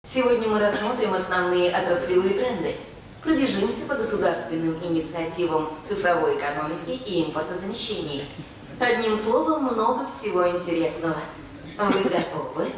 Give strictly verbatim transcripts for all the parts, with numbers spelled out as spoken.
Сегодня мы рассмотрим основные отраслевые тренды. Пробежимся по государственным инициативам в цифровой экономике и импортозамещении. Одним словом, много всего интересного. Вы готовы?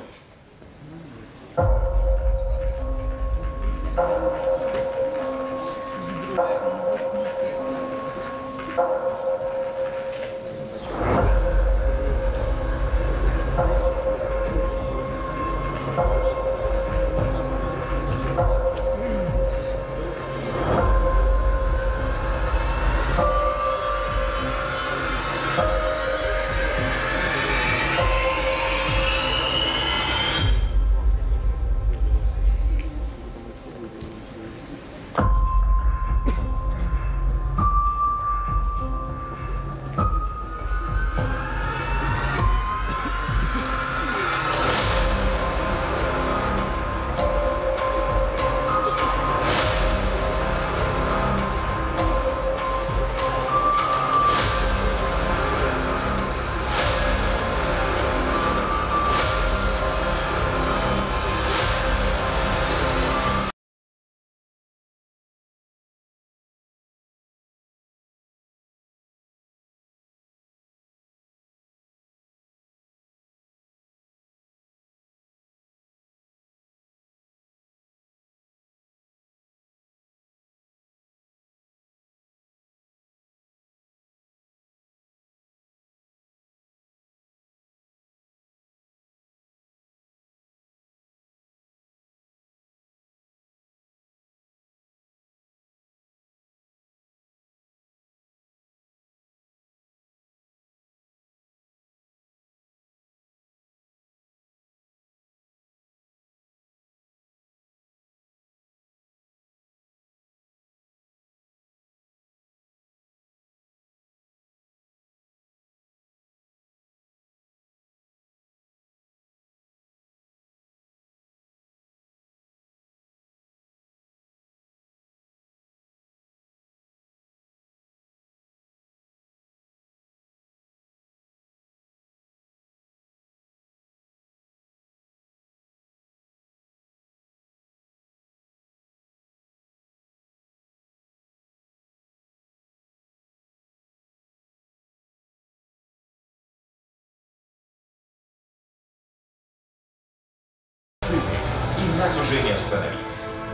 И нас уже не остановить.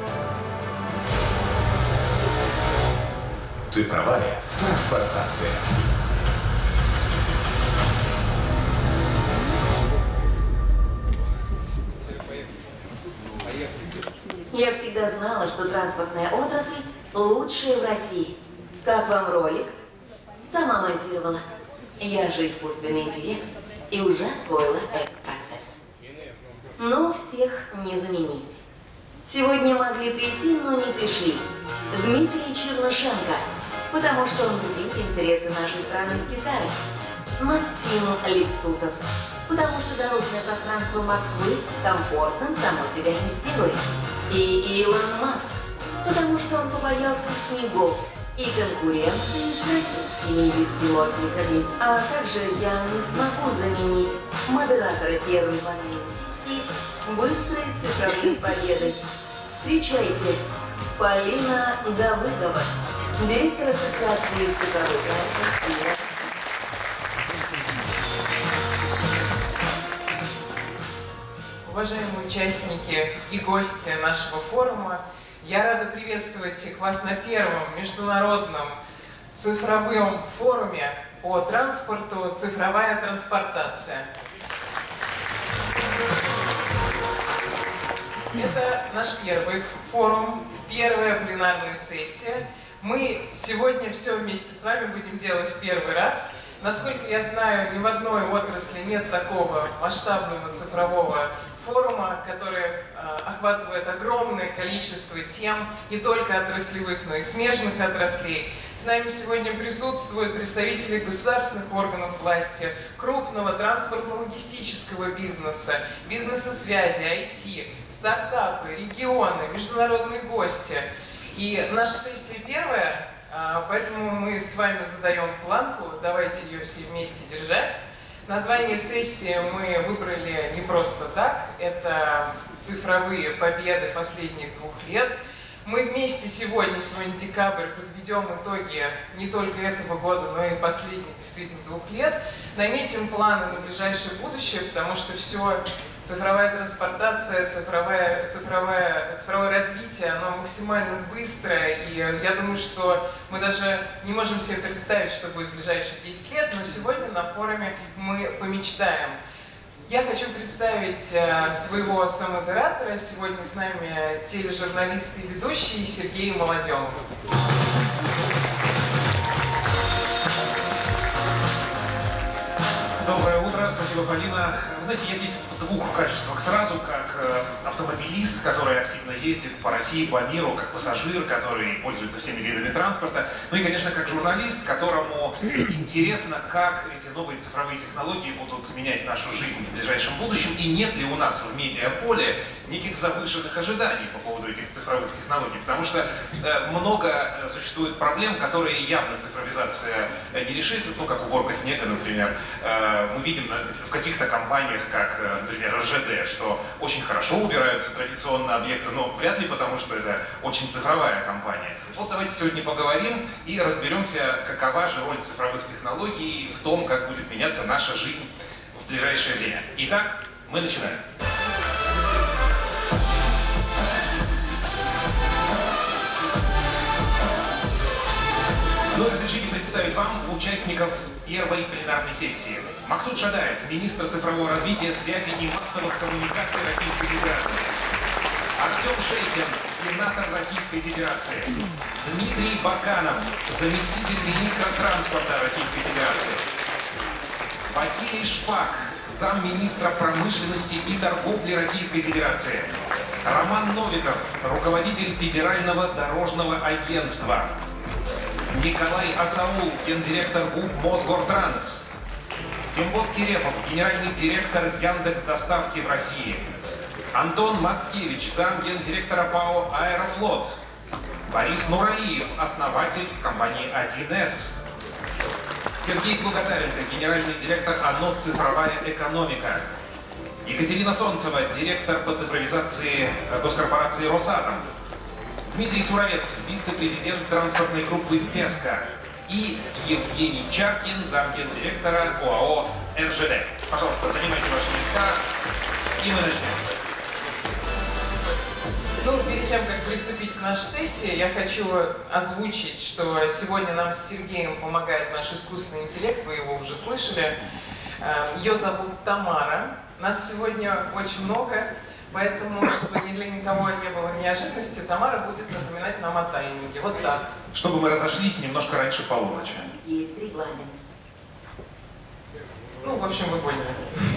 Цифровая транспортация. Я всегда знала, что транспортная отрасль лучшая в России. Как вам ролик? Сама монтировала. Я же искусственный интеллект и уже освоила этот процесс. Но всех не заменить. Сегодня могли прийти, но не пришли. Дмитрий Чернышенко, потому что он бдит интересы нашей страны в Китае. Максим Левсутов, потому что дорожное пространство Москвы комфортным само себя не сделает. И Илон Маск, потому что он побоялся снегов и конкуренции с российскими беспилотниками. А также я не смогу заменить модератора первой панели сессии быстрой цифровой победы. Встречайте, Полина Давыдова, директор Ассоциации цифровой транспорт. Уважаемые участники и гости нашего форума, я рада приветствовать вас на первом международном цифровом форуме по транспорту «Цифровая транспортация». Это наш первый форум, первая пленарная сессия. Мы сегодня все вместе с вами будем делать в первый раз. Насколько я знаю, ни в одной отрасли нет такого масштабного цифрового форума, который э, охватывает огромное количество тем, не только отраслевых, но и смежных отраслей. С нами сегодня присутствуют представители государственных органов власти, крупного транспортно-логистического бизнеса, бизнеса связи, ай ти, стартапы, регионы, международные гости. И наша сессия первая, э, поэтому мы с вами задаем планку, давайте ее все вместе держать. Название сессии мы выбрали не просто так, это цифровые победы последних двух лет. Мы вместе сегодня, сегодня декабрь, подведем итоги не только этого года, но и последних действительно двух лет. Наметим планы на ближайшее будущее, потому что все, цифровая транспортация, цифровая, цифровая, цифровое развитие, оно максимально быстрое. И я думаю, что мы даже не можем себе представить, что будет в ближайшие десять лет, но сегодня на форуме мы помечтаем. Я хочу представить э, своего самодератора. Сегодня с нами тележурналист и ведущий Сергей Малоземов. Доброе утро, спасибо, Полина. Вы знаете, я здесь в двух качествах. Сразу как э, автомобилист, который активно ездит по России, по миру, как пассажир, который пользуется всеми видами транспорта. Ну и, конечно, как журналист, которому интересно, как эти новые цифровые технологии будут менять нашу жизнь в ближайшем будущем. И нет ли у нас в медиаполе неких завышенных ожиданий по поводу этих цифровых технологий. Потому что э, много существует проблем, которые явно цифровизация не решит, ну как уборка снега, например. Э, мы видим в каких-то компаниях, как, например, эр жэ дэ, что очень хорошо убираются традиционные объекты, но вряд ли потому, что это очень цифровая компания. Вот давайте сегодня поговорим и разберемся, какова же роль цифровых технологий в том, как будет меняться наша жизнь в ближайшее время. Итак, мы начинаем. Ну, разрешите представить вам участников первой пленарной сессии. Максут Шадаев, министр цифрового развития, связи и массовых коммуникаций Российской Федерации. Артем Шейкин, сенатор Российской Федерации. Дмитрий Баканов, заместитель министра транспорта Российской Федерации. Василий Шпак, замминистра промышленности и торговли Российской Федерации. Роман Новиков, руководитель Федерального дорожного агентства. Николай Асаул, гендиректор ГУП Мосгортранс. Тимбот Кирефов, генеральный директор Яндекс.Доставки в России. Антон Мацкевич, замгендиректора ПАО «Аэрофлот». Борис Нуралиев, основатель компании один эс. Сергей Плуготаренко, генеральный директор АНО «Цифровая экономика». Екатерина Солнцева, директор по цифровизации госкорпорации «Росатом». Дмитрий Суровец, вице-президент транспортной группы «Феска». И Евгений Чаркин, замгендиректора ОАО эр жэ дэ. Пожалуйста, занимайте ваши места, и мы начнем. Ну, перед тем, как приступить к нашей сессии, я хочу озвучить, что сегодня нам с Сергеем помогает наш искусственный интеллект, вы его уже слышали. Ее зовут Тамара. Нас сегодня очень много. Поэтому, чтобы ни для никого не было неожиданности, Тамара будет напоминать нам о тайминге. Вот так. Чтобы мы разошлись немножко раньше полуночи. Есть регламент. Ну, в общем, вы поняли.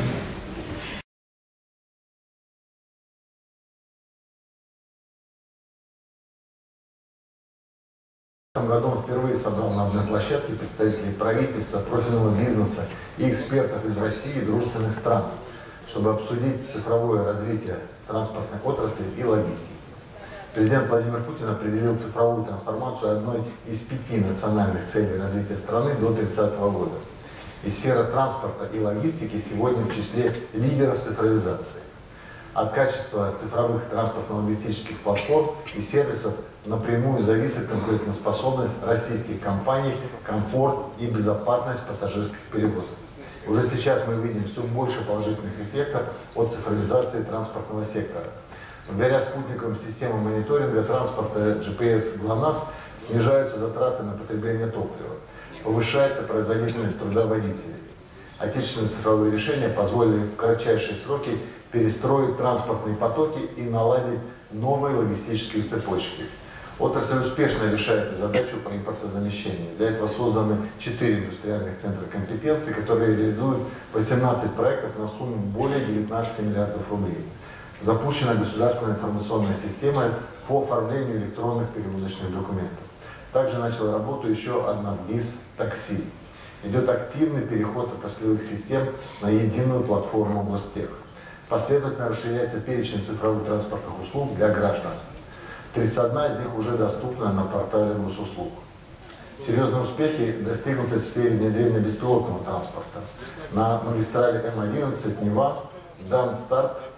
В этом году он впервые собрал на одной площадке представителей правительства, профильного бизнеса и экспертов из России и дружественных стран, чтобы обсудить цифровое развитие транспортной отрасли и логистики. Президент Владимир Путин определил цифровую трансформацию одной из пяти национальных целей развития страны до две тысячи тридцатого года. И сфера транспорта и логистики сегодня в числе лидеров цифровизации. От качества цифровых транспортно-логистических платформ и сервисов напрямую зависит конкурентоспособность российских компаний, комфорт и безопасность пассажирских перевозок. Уже сейчас мы видим все больше положительных эффектов от цифровизации транспортного сектора. Благодаря спутниковым системам мониторинга транспорта джи пи эс ГЛОНАСС снижаются затраты на потребление топлива, повышается производительность труда водителей. Отечественные цифровые решения позволили в кратчайшие сроки перестроить транспортные потоки и наладить новые логистические цепочки. Отрасль успешно решает задачу по импортозамещению. Для этого созданы четыре индустриальных центра компетенции, которые реализуют восемнадцать проектов на сумму более девятнадцати миллиардов рублей. Запущена государственная информационная система по оформлению электронных перевозочных документов. Также начала работу еще одна ВГИС «Такси». Идет активный переход отраслевых систем на единую платформу Гостех. Последовательно расширяется перечень цифровых транспортных услуг для граждан. тридцать одна из них уже доступна на портале госуслуг. Серьезные успехи достигнуты в сфере внедрения беспилотного транспорта. На магистрали эм одиннадцать Нева дан старт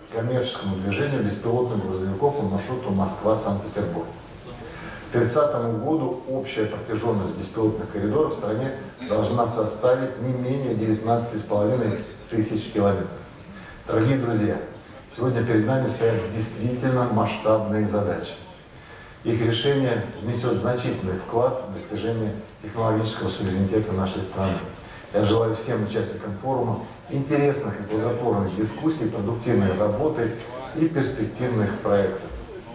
коммерческому движению беспилотных грузовиков по маршруту Москва-Санкт-Петербург. К две тысячи тридцатому году общая протяженность беспилотных коридоров в стране должна составить не менее девятнадцати с половиной тысяч километров. Дорогие друзья, сегодня перед нами стоят действительно масштабные задачи. Их решение внесет значительный вклад в достижение технологического суверенитета нашей страны. Я желаю всем участникам форума интересных и плодотворных дискуссий, продуктивной работы и перспективных проектов.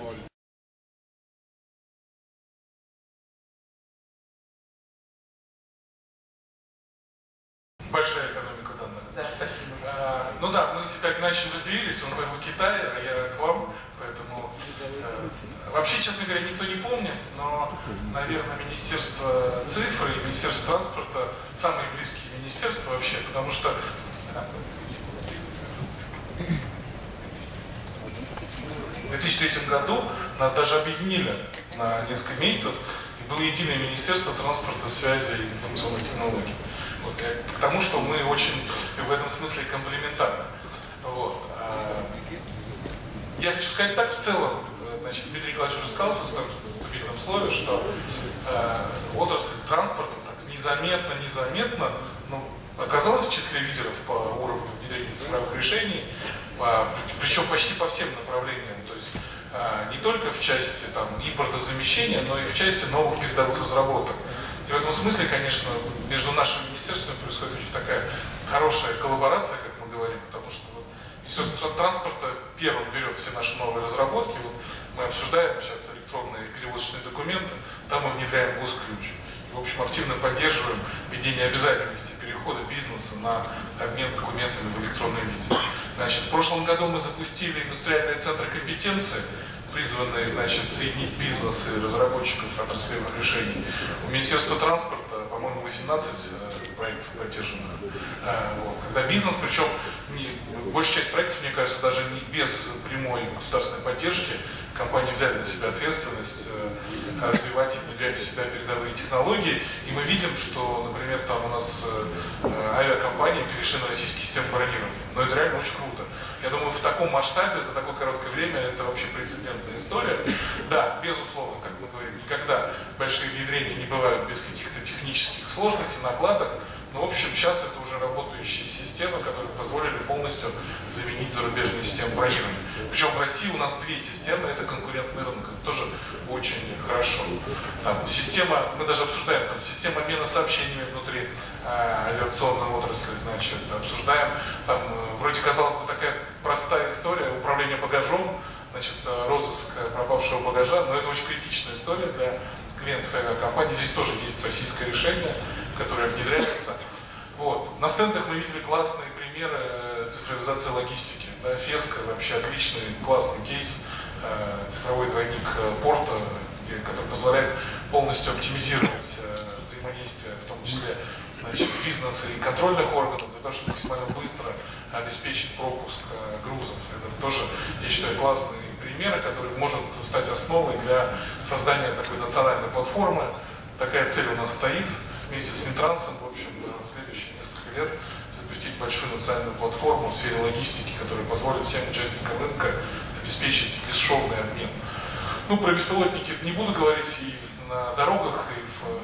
Большая экономика данных. Да, спасибо. А, ну да, мы так иначе разделились, он поехал в Китай, а я к вам, поэтому а, вообще, честно говоря, никто не помнит, но, наверное, Министерство цифры и Министерство транспорта самые близкие министерства вообще, потому что в две тысячи третьем году нас даже объединили на несколько месяцев, и было единое Министерство транспорта, связи и информационных технологий. Вот, к тому, что мы очень в этом смысле комплементарны. Вот. Я хочу сказать так, в целом, значит, Дмитрий Николаевич уже сказал в своем вступительном слове, что э, отрасль транспорта так незаметно, незаметно, ну, оказалась в числе лидеров по уровню внедрения цифровых решений, по, причем почти по всем направлениям, то есть э, не только в части там, импортозамещения, но и в части новых передовых разработок. И в этом смысле, конечно, между нашими министерствами происходит очень такая хорошая коллаборация, как мы говорим, потому что вот, Министерство транспорта первым берет все наши новые разработки. Вот мы обсуждаем сейчас электронные перевозочные документы, там мы внедряем госключ. И, в общем, активно поддерживаем введение обязательности перехода бизнеса на обмен документами в электронном виде. Значит, в прошлом году мы запустили индустриальные центры компетенции, призванные, значит, соединить бизнес и разработчиков отраслевых решений. У Министерства транспорта, по-моему, восемнадцать проектов поддержанных. Вот. Когда бизнес, причем не, большая часть проектов, мне кажется, даже не без прямой государственной поддержки, компании взяли на себя ответственность э, развивать и внедрять в себя передовые технологии. И мы видим, что, например, там у нас э, авиакомпании перешли на российский систему бронирования. Но это реально очень круто. Я думаю, в таком масштабе, за такое короткое время, это вообще прецедентная история. Да, безусловно, как мы говорим, никогда большие внедрения не бывают без каких-то технических сложностей, накладок. Но, в общем, сейчас это уже работающие системы, которые позволили полностью заменить зарубежные системы бронирования. Причем в России у нас две системы, это конкурентный рынок, это тоже очень хорошо. Там, система, мы даже обсуждаем, там, система обмена сообщениями внутри э, авиационной отрасли, значит, обсуждаем, там, э, вроде казалось бы такая простая история, управление багажом, значит, розыск пропавшего багажа, но это очень критичная история для клиентов авиакомпании. Здесь тоже есть российское решение, которое внедряется. Вот. На стендах мы видели классные примеры цифровизации логистики. Да, Феска вообще отличный, классный кейс, э, цифровой двойник порта, где, который позволяет полностью оптимизировать э, взаимодействие, в том числе, значит, бизнеса и контрольных органов, для того, чтобы максимально быстро обеспечить пропуск э, грузов. Это тоже, я считаю, классные примеры, которые может стать основой для создания такой национальной платформы. Такая цель у нас стоит. Вместе с Минтрансом, в общем, на следующие несколько лет запустить большую национальную платформу в сфере логистики, которая позволит всем участникам рынка обеспечить бесшовный обмен. Ну, про беспилотники не буду говорить, и на дорогах, и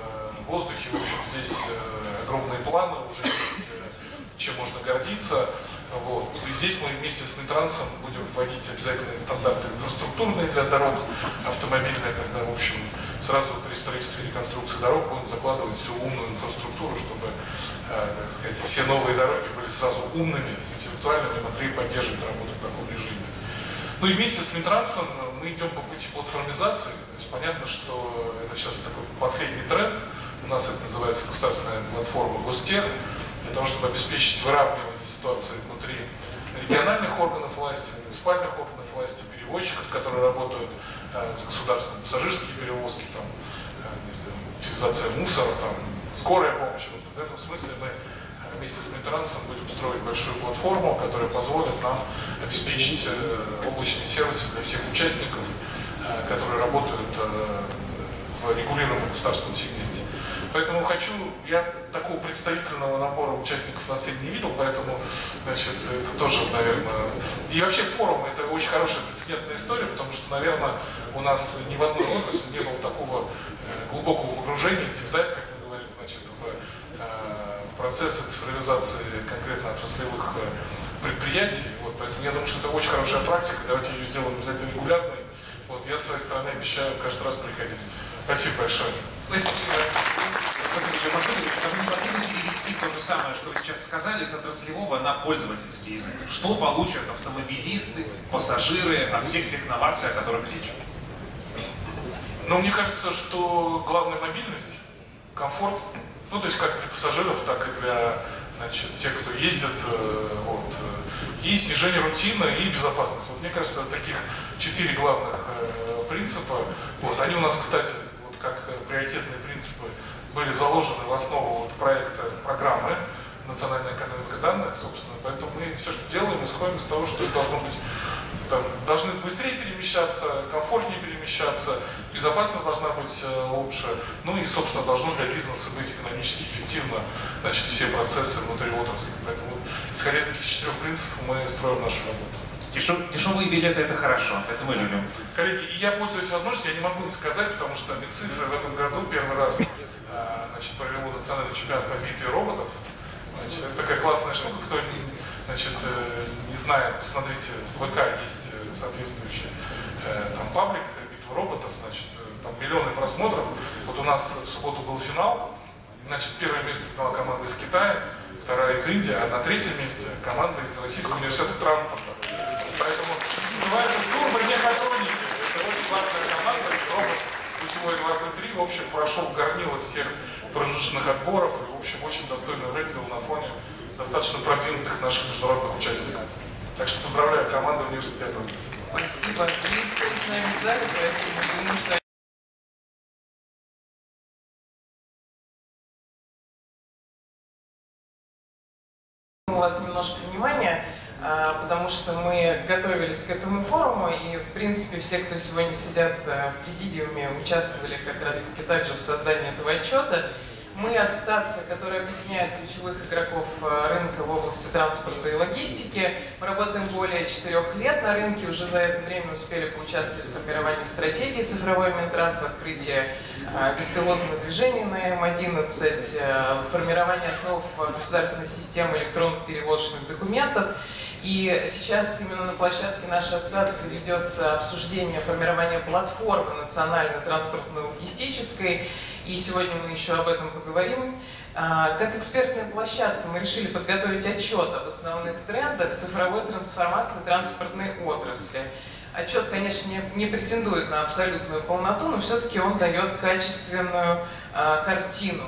в воздухе. В общем, здесь огромные планы, уже есть чем можно гордиться. Вот. И здесь мы вместе с Минтрансом будем вводить обязательные стандарты инфраструктурные для дорог, автомобильные, когда, в общем, сразу при строительстве и реконструкции дорог будем закладывать всю умную инфраструктуру, чтобы, э, так сказать, все новые дороги были сразу умными, интеллектуальными, могли поддерживать работу в таком режиме. Ну и вместе с Минтрансом мы идем по пути платформизации. То есть понятно, что это сейчас такой последний тренд. У нас это называется государственная платформа Гостех, для того, чтобы обеспечить выравнивание ситуации внутри региональных органов власти, муниципальных органов власти, перевозчиков, которые работают э, с государством, пассажирские перевозки, там, э, не знаю, утилизация мусора, там, скорая помощь. Вот в этом смысле мы вместе с Минтрансом будем строить большую платформу, которая позволит нам обеспечить э, облачные сервисы для всех участников, э, которые работают э, в регулируемых государственном сегменте. Поэтому хочу, я такого представительного набора участников на сцене не видел, поэтому, значит, это тоже, наверное... И вообще форум — это очень хорошая прецедентная история, потому что, наверное, у нас ни в одной отрасли не было такого э, глубокого погружения, как мы говорим, значит, в э, процессы цифровизации конкретно отраслевых э, предприятий. Вот, поэтому я думаю, что это очень хорошая практика, давайте ее сделаем обязательно регулярной. Вот, я с своей стороны обещаю каждый раз приходить. Спасибо большое. Спасибо. Спасибо, Юрий Махмудович. А вы не могли бы перевести то же самое, что вы сейчас сказали, с отраслевого на пользовательский язык? Что получат автомобилисты, пассажиры от всех тех новаций, о которых речь? Ну, мне кажется, что главная мобильность, комфорт, ну, то есть как для пассажиров, так и для, значит, тех, кто ездит, вот, и снижение рутины, и безопасность. Вот, мне кажется, таких четыре главных э, принципа. Вот, они у нас, кстати, вот, как приоритетные принципы, были заложены в основу вот, проекта программы «Национальная экономика данных», собственно. Поэтому мы все, что делаем, исходим из того, что должно быть, там, должны быстрее перемещаться, комфортнее перемещаться, безопасность должна быть э, лучше, ну и, собственно, должно для бизнеса быть экономически эффективно, значит, все процессы внутри отрасли. Поэтому, исходя из этих четырех принципов, мы строим нашу работу. Дешев, дешевые билеты — это хорошо, это мы любим. Коллеги, и я пользуюсь возможностью, я не могу не сказать, потому что Минцифры в этом году первый раз э, значит, провело национальный чемпионат по битве роботов. Значит, это такая классная штука, кто не, значит, э, не знает, посмотрите, в ВК есть э, соответствующий э, там паблик «Битва роботов», значит, э, там миллионы просмотров. Вот у нас в субботу был финал, значит, первое место заняла команда из Китая, вторая из Индии, а на третьем месте команда из Российского университета транспорта. Поэтому называется «Турбомехатроники». Это очень классная команда, робот ключевой двадцать три, в общем, прошел горнило всех промежуточных отборов, и, в общем, очень достойно выглядел на фоне достаточно продвинутых наших международных участников. Так что поздравляю команду университета. Спасибо. Лицо с нами в зале, поэтому думаю, что у вас немножко внимания, потому что мы готовились к этому форуму, и, в принципе, все, кто сегодня сидят в президиуме, участвовали как раз-таки также в создании этого отчета. Мы ассоциация, которая объединяет ключевых игроков рынка в области транспорта и логистики. Мы работаем более четырех лет на рынке, уже за это время успели поучаствовать в формировании стратегии цифровой Минтранс, открытие беспилотного движения на эм одиннадцать, формирование основ государственной системы электронных перевозочных документов. И сейчас именно на площадке нашей ассоциации ведется обсуждение формирования платформы национальной транспортно-логистической. И сегодня мы еще об этом поговорим. Как экспертная площадка мы решили подготовить отчет об основных трендах цифровой трансформации транспортной отрасли. Отчет, конечно, не, не претендует на абсолютную полноту, но все-таки он дает качественную а, картину.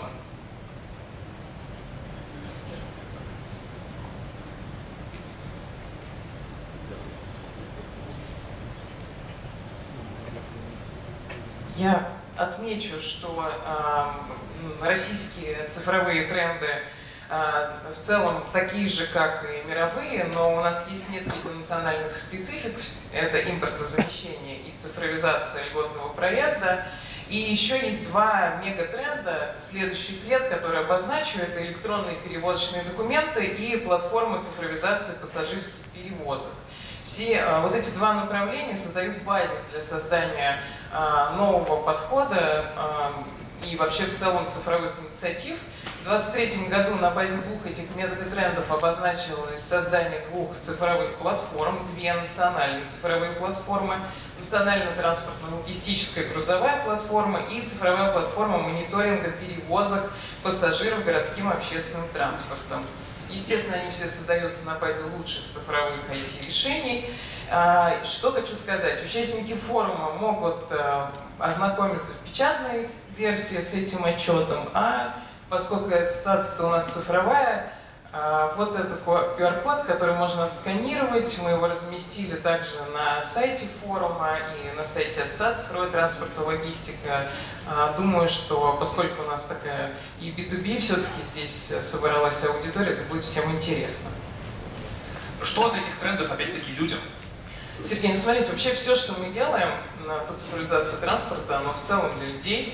Я отмечу, что э, российские цифровые тренды э, в целом такие же, как и мировые, но у нас есть несколько национальных специфик. Это импортозамещение и цифровизация льготного проезда. И еще есть два мегатренда следующих лет, которые обозначу. Это электронные перевозочные документы и платформы цифровизации пассажирских перевозок. Все э, вот эти два направления создают базис для создания э, нового подхода э, и вообще в целом цифровых инициатив. В две тысячи двадцать третьем году на базе двух этих мегатрендов обозначилось создание двух цифровых платформ, две национальные цифровые платформы, национальная транспортно-логистическая грузовая платформа и цифровая платформа мониторинга перевозок пассажиров городским общественным транспортом. Естественно, они все создаются на базе лучших цифровых ай ти-решений. Что хочу сказать. Участники форума могут ознакомиться в печатной версии с этим отчетом, а поскольку ассоциация у нас цифровая, вот это ку ар код, который можно отсканировать, мы его разместили также на сайте форума и на сайте Ассоциации цифровой транспорта и логистика. Думаю, что поскольку у нас такая и би ту би, все-таки здесь собралась аудитория, это будет всем интересно. Что от этих трендов, опять-таки, людям? Сергей, ну смотрите, вообще все, что мы делаем по цифровизации транспорта, оно в целом для людей.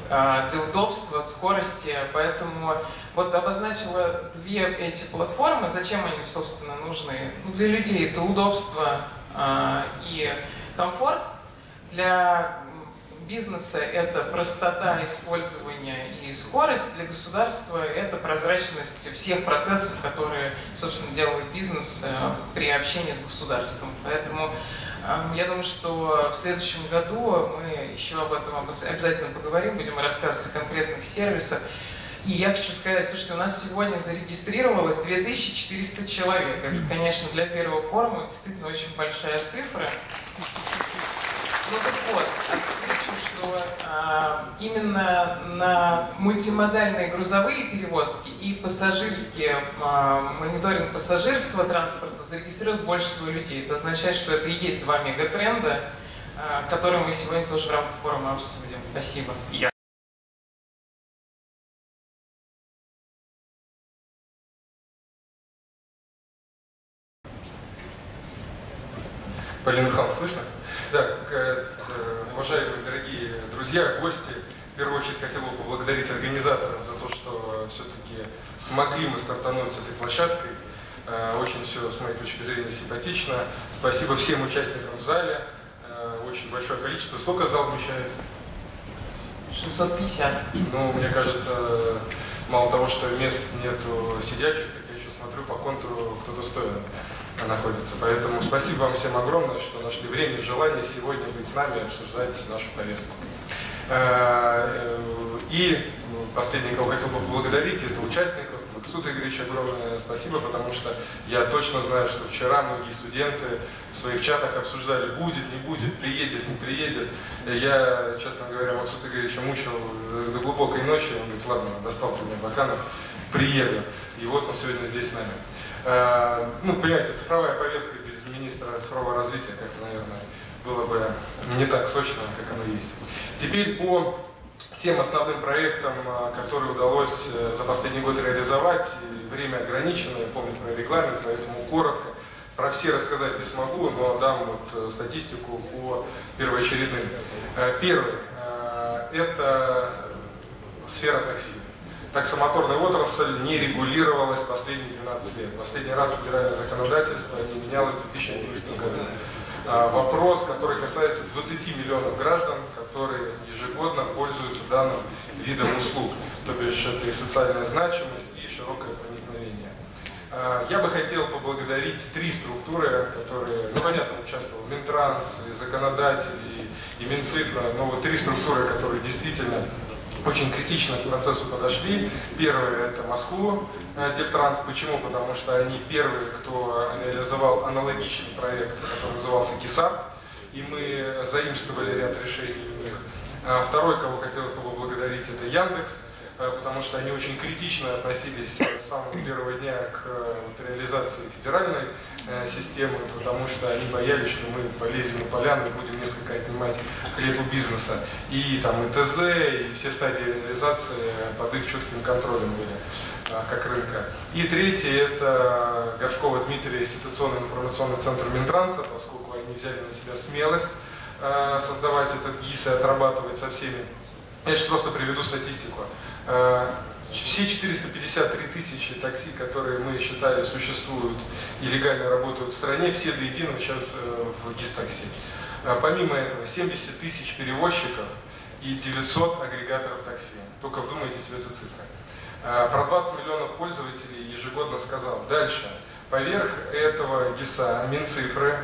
для удобства, скорости, поэтому вот обозначила две эти платформы. Зачем они, собственно, нужны? Ну, для людей это удобство и комфорт, для бизнеса это простота использования и скорость, для государства это прозрачность всех процессов, которые, собственно, делает бизнес при общении с государством. Поэтому я думаю, что в следующем году мы еще об этом обязательно поговорим, будем рассказывать о конкретных сервисах. И я хочу сказать, слушайте, у нас сегодня зарегистрировалось две тысячи четыреста человек. Это, конечно, для первого форума действительно очень большая цифра. Ну так вот, отмечу, что а, именно на мультимодальные грузовые перевозки и пассажирские, а, мониторинг пассажирского транспорта зарегистрировалось больше всего людей. Это означает, что это и есть два мегатренда, а, которые мы сегодня тоже в рамках форума обсудим. Спасибо. Полина Михайловна, слышно? Да, уважаемые дорогие друзья, гости, в первую очередь хотел бы поблагодарить организаторов за то, что все-таки смогли мы стартануть с этой площадкой. Очень все, с моей точки зрения, симпатично. Спасибо всем участникам в зале. Очень большое количество. Сколько зал вмещает? шестьсот пятьдесят. Ну, мне кажется, мало того, что мест нету сидячих, так я еще смотрю по контуру, кто-то стоит находится. Поэтому спасибо вам всем огромное, что нашли время и желание сегодня быть с нами и обсуждать нашу повестку. И последнее, кого хотел бы поблагодарить, это участников. Максут Игоревич, огромное спасибо, потому что я точно знаю, что вчера многие студенты в своих чатах обсуждали, будет, не будет, приедет, не приедет. Я, честно говоря, Максут Игоревича мучил до глубокой ночи. Он говорит, ладно, достал ты мне баканов, приеду. И вот он сегодня здесь с нами. Ну, понимаете, цифровая повестка без министра цифрового развития, как, наверное, было бы не так сочно, как оно есть. Теперь по тем основным проектам, которые удалось за последний год реализовать. Время ограничено, я помню про регламент, поэтому коротко. Про все рассказать не смогу, но дам вот статистику по первоочередным. Первый – это сфера такси. Таксомоторная отрасль не регулировалась последние двенадцать лет. Последний раз федеральное законодательство не менялось в две тысячи одиннадцатом году. А, вопрос, который касается двадцати миллионов граждан, которые ежегодно пользуются данным видом услуг. То бишь это и социальная значимость, и широкое проникновение. А, я бы хотел поблагодарить три структуры, которые, ну понятно, участвовал Минтранс, и законодатели, и Минцифра, но вот три структуры, которые действительно очень критично к процессу подошли. Первое – это Москву, Дептранс. Почему? Потому что они первые, кто реализовал аналогичный проект, который назывался КИСАРТ, и мы заимствовали ряд решений у них. Второй, кого хотел бы поблагодарить, это Яндекс, потому что они очень критично относились с самого первого дня к вот, реализации федеральной э, системы, потому что они боялись, что мы полезем на поляну и будем несколько отнимать хлеб у бизнеса. И там и ТЗ, и все стадии реализации под их чутким контролем были, э, как рынка. И третье – это Горшкова Дмитрий, ситуационный информационный центр Минтранса, поскольку они взяли на себя смелость э, создавать этот ГИС и отрабатывать со всеми. Я сейчас просто приведу статистику. Все четыреста пятьдесят три тысячи такси, которые мы считали существуют и легально работают в стране, все до единого сейчас в ГИС-такси. Помимо этого, семьдесят тысяч перевозчиков и девятьсот агрегаторов такси. Только вдумайтесь в эти цифры. Про двадцать миллионов пользователей ежегодно сказал. Дальше. Поверх этого ГИСа Минцифры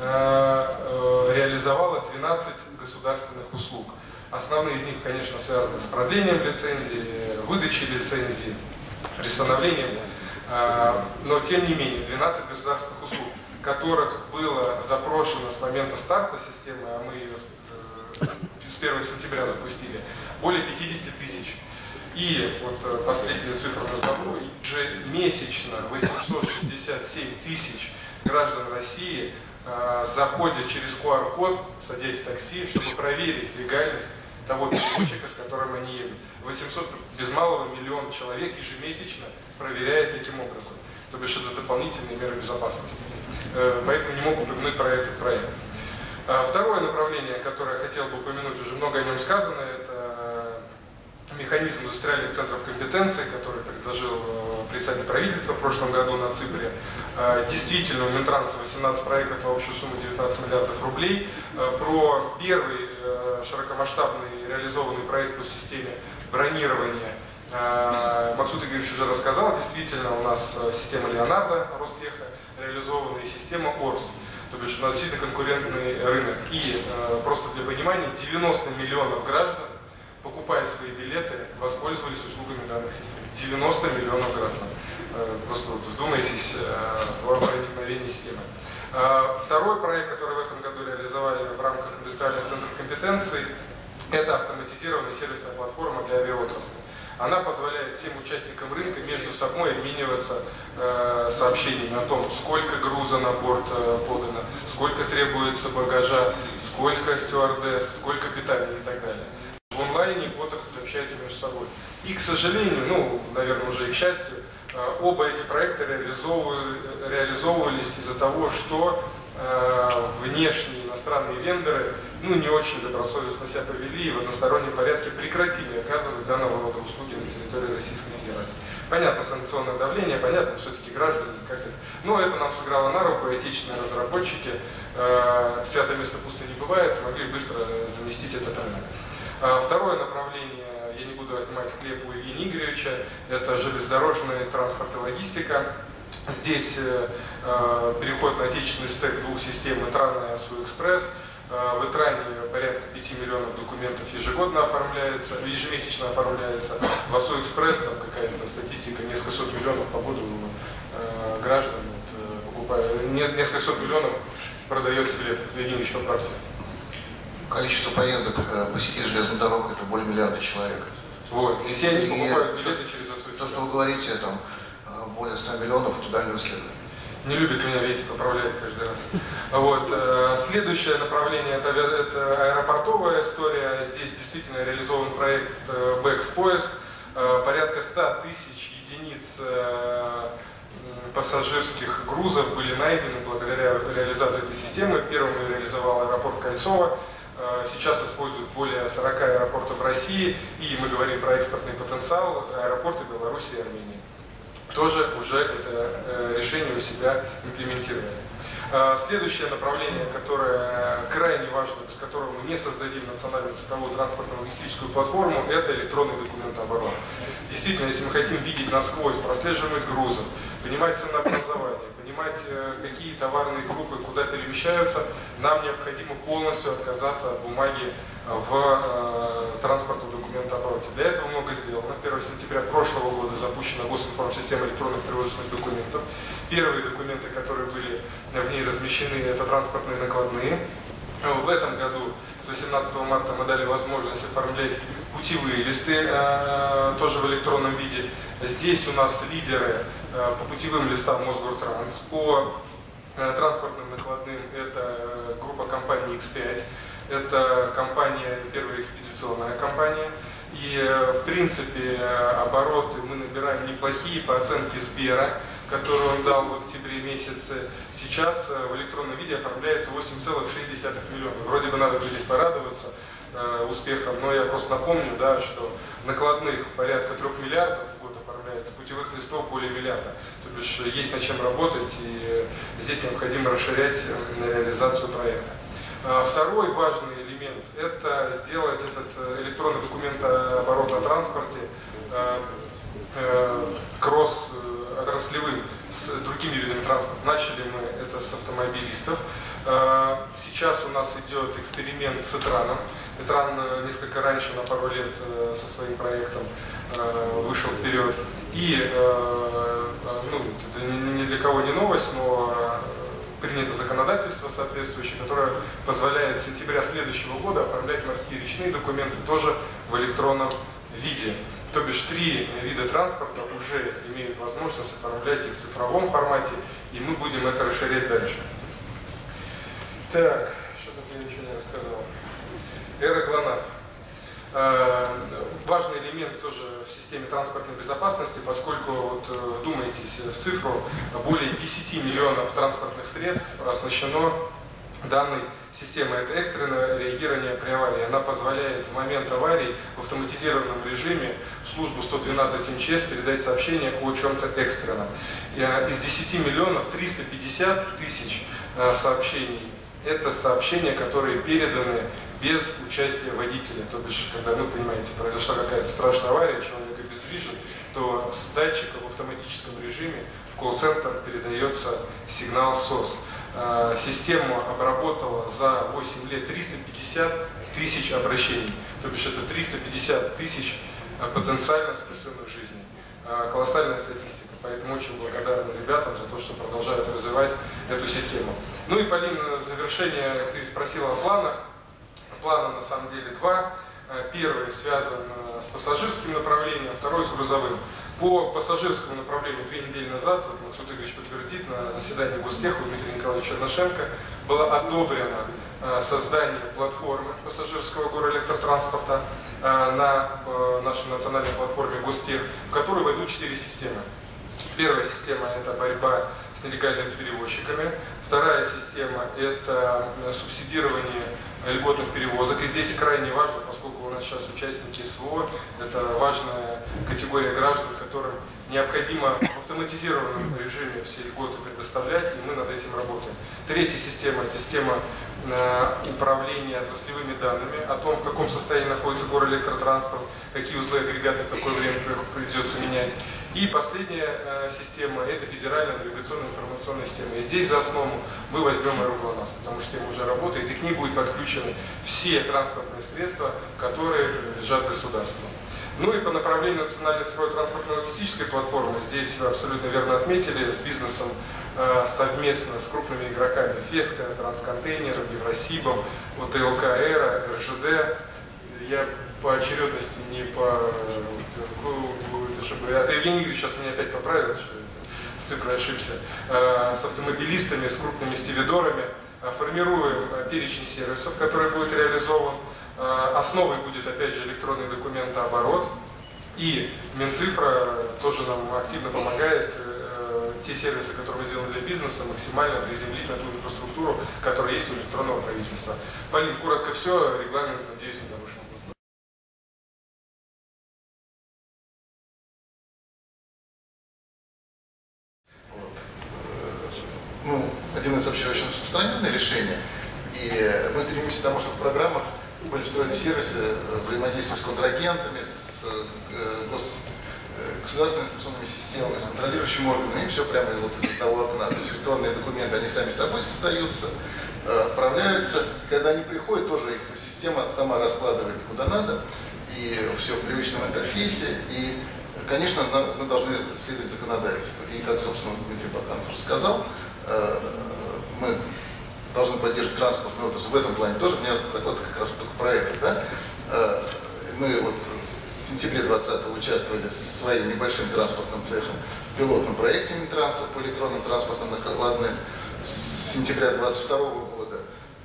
реализовала двенадцать государственных услуг. Основные из них, конечно, связаны с продлением лицензии, выдачей лицензии, пристановлением, но тем не менее двенадцать государственных услуг, которых было запрошено с момента старта системы, а мы ее с первого сентября запустили, более пятидесяти тысяч. И вот последнюю цифру назову, ежемесячно восемьсот шестьдесят семь тысяч граждан России заходят через ку ар код, садясь в такси, чтобы проверить легальность того перевозчика, с которым они едут. восемьсот, без малого миллион человек ежемесячно проверяет таким образом. То бишь это дополнительные меры безопасности. Поэтому не могу упомянуть про этот проект. Второе направление, которое я хотел бы упомянуть, уже много о нем сказано, это механизм индустриальных центров компетенции, который предложил председатель правительства в прошлом году на Ципре. Действительно, у Минтранса восемнадцать проектов на общую сумму девятнадцать миллиардов рублей. Про первый широкомасштабный реализованный проект по системе бронирования Максут Игоревич уже рассказал. Действительно, у нас система Леонардо Ростеха реализована и система ОРС. То бишь, у нас действительно конкурентный рынок. И э, просто для понимания, девяносто миллионов граждан, покупая свои билеты, воспользовались услугами данных систем. девяносто миллионов граждан. Э, просто вот вдумайтесь э, в проникновение системы. Э, второй проект, который в этом году реализовали в рамках индустриальных центров компетенций, это автоматизированная сервисная платформа для авиаотрасли. Она позволяет всем участникам рынка между собой обмениваться э, сообщениями о том, сколько груза на борт э, подано, сколько требуется багажа, сколько стюардесс, сколько питания и так далее. В онлайне отрасль общается между собой. И, к сожалению, ну, наверное, уже и к счастью, э, оба эти проекта реализовывали, реализовывались из-за того, что э, внешние иностранные вендоры ну, не очень добросовестно себя повели и в одностороннем порядке прекратили оказывать данного рода услуги на территории Российской Федерации. Понятно, санкционное давление, понятно, все-таки граждане как это. Но это нам сыграло на руку, отечественные разработчики, э, святое место пусто не бывает, смогли быстро заместить этот рынок. Э, второе направление, я не буду отнимать хлеб у Евгения Игоревича, это железнодорожный транспорт и логистика. Здесь э, э, переход на отечественный стек двух систем ИТРАН и АСУ-Экспресс. В ИТРАНе порядка пяти миллионов документов ежегодно оформляется, ежемесячно оформляется. В АСУ-Экспресс там какая-то статистика, несколько сот миллионов по году э, граждан вот, покупают, несколько сот миллионов продается билетов. Евгений, поправьте. Количество поездок по сети железной дороги это более миллиарда человек. Вот, и все они покупают билеты через АСУ. То, что вы говорите, там более ста миллионов, это дальнее исследование. Не любит меня, видите, поправляет каждый раз. Вот. Следующее направление это, это аэропортовая история. Здесь действительно реализован проект Бэкс-поиск. Порядка ста тысяч единиц пассажирских грузов были найдены благодаря реализации этой системы. Первым ее реализовал аэропорт Кольцово. Сейчас используют более сорока аэропортов России. И мы говорим про экспортный потенциал аэропорты Беларуси и Армении. Тоже уже это э, решение у себя имплементировали. Э, следующее направление, которое крайне важно, без которого мы не создадим национальную цифровую транспортно-логистическую платформу, это электронный документооборот. Действительно, если мы хотим видеть насквозь прослеживаемость грузов, понимать ценообразование, понимать, э, какие товарные группы куда перемещаются, нам необходимо полностью отказаться от бумаги в э, транспортном документообороте. Для этого много сделано. первого сентября прошлого года запущена госинформсистема электронных привозочных документов. Первые документы, которые были в ней размещены, это транспортные накладные. В этом году, с восемнадцатого марта, мы дали возможность оформлять путевые листы, э, тоже в электронном виде. Здесь у нас лидеры э, по путевым листам Мосгортранс, по э, транспортным накладным это группа компаний икс пять. Это компания, первая экспедиционная компания. И, в принципе, обороты мы набираем неплохие по оценке Сбера, которую он дал в октябре месяце. Сейчас в электронном виде оформляется восемь целых шесть десятых миллиона. Вроде бы надо бы здесь порадоваться э, успехом, но я просто напомню, да, что накладных порядка трех миллиардов в год оформляется, путевых листов более миллиарда. То бишь есть над чем работать, и здесь необходимо расширять реализацию проекта. Второй важный элемент – это сделать этот электронный документооборот на транспорте э, э, кросс-отраслевым с другими видами транспорта. Начали мы это с автомобилистов. Э, сейчас у нас идет эксперимент с ИТРАНом. ИТРАН несколько раньше, на пару лет, э, со своим проектом э, вышел вперед. И, э, ну, это ни для кого не новость, но принято законодательство соответствующее, которое позволяет с сентября следующего года оформлять морские речные документы тоже в электронном виде. То бишь три вида транспорта уже имеют возможность оформлять их в цифровом формате, и мы будем это расширять дальше. Так, что-то я ничего не рассказал. Эра ГЛОНАСС. Важный элемент тоже в системе транспортной безопасности, поскольку, вот, вдумайтесь в цифру, более десяти миллионов транспортных средств оснащено данной системы. Это экстренное реагирование при аварии. Она позволяет в момент аварии в автоматизированном режиме в службу сто двенадцать эм че эс передать сообщение о чем-то экстренном. Из десяти миллионов триста пятьдесят тысяч сообщений это сообщения, которые переданы без участия водителя. То бишь, когда, ну, понимаете, произошла какая-то страшная авария, человек обездвижен, то с датчика в автоматическом режиме в колл-центр передается сигнал сос. Система обработала за восемь лет триста пятьдесят тысяч обращений. То бишь, это триста пятьдесят тысяч потенциально спасенных жизней. Колоссальная статистика. Поэтому очень благодарны ребятам за то, что продолжают развивать эту систему. Ну и, Полин, в завершение ты спросила о планах. Плана на самом деле два. Первый связан с пассажирским направлением, второй с грузовым. По пассажирскому направлению две недели назад, вот Максут Игоревич подтвердит, на заседании Гостеха у Дмитрия Николаевича Чернышенко было одобрено создание платформы пассажирского горэлектротранспорта на нашей национальной платформе Гостех, в которую войдут четыре системы. Первая система – это борьба с нелегальными перевозчиками. Вторая система – это субсидирование льготных перевозок. И здесь крайне важно, поскольку у нас сейчас участники СВО, это важная категория граждан, которым необходимо в автоматизированном режиме все льготы предоставлять, и мы над этим работаем. Третья система – это система управления отраслевыми данными, о том, в каком состоянии находится горэлектротранспорт, какие узлы агрегаты в какое время придется менять. И последняя э, система – это федеральная навигационная информационная система. И здесь за основу мы возьмем Аэроглонасс, потому что тема уже работает, и к ней будут подключены все транспортные средства, которые принадлежат государству. Ну и по направлению национальной цифровой транспортно-логистической платформы, здесь вы абсолютно верно отметили, с бизнесом э, совместно с крупными игроками Феска, Трансконтейнером, Евросибом, ОТЛК Эра, эр жэ дэ. Я по очередности не по... А то Евгений Игоревич сейчас меня опять поправит, что с цифрой ошибся. С автомобилистами, с крупными стивидорами формируем перечень сервисов, который будет реализован. Основой будет, опять же, электронный документооборот. И Минцифра тоже нам активно помогает те сервисы, которые мы сделали для бизнеса, максимально приземлить на ту инфраструктуру, которая есть у электронного правительства. Полин, коротко все, регламент, надеюсь, не нарушен. Ну, один из вообще очень распространенных решений. И мы стремимся к тому, чтобы в программах были встроены сервисы взаимодействия с контрагентами, с э, гос, э, государственными информационными системами, с контролирующими органами, и все прямо вот из одного окна. То есть электронные документы, они сами собой создаются, э, отправляются. Когда они приходят, тоже их система сама раскладывает куда надо, и все в привычном интерфейсе. И, конечно, мы должны следовать законодательству. И, как, собственно, Дмитрий Баканов уже сказал, э, мы должны поддерживать транспортную отрасль. В этом плане тоже. У меня вот как раз вот такой проект. Да? Мы вот в сентябре двадцатого участвовали своим небольшим транспортным цехом в пилотном проекте Минтранса по электронным транспортным накладным. С сентября двадцать второго года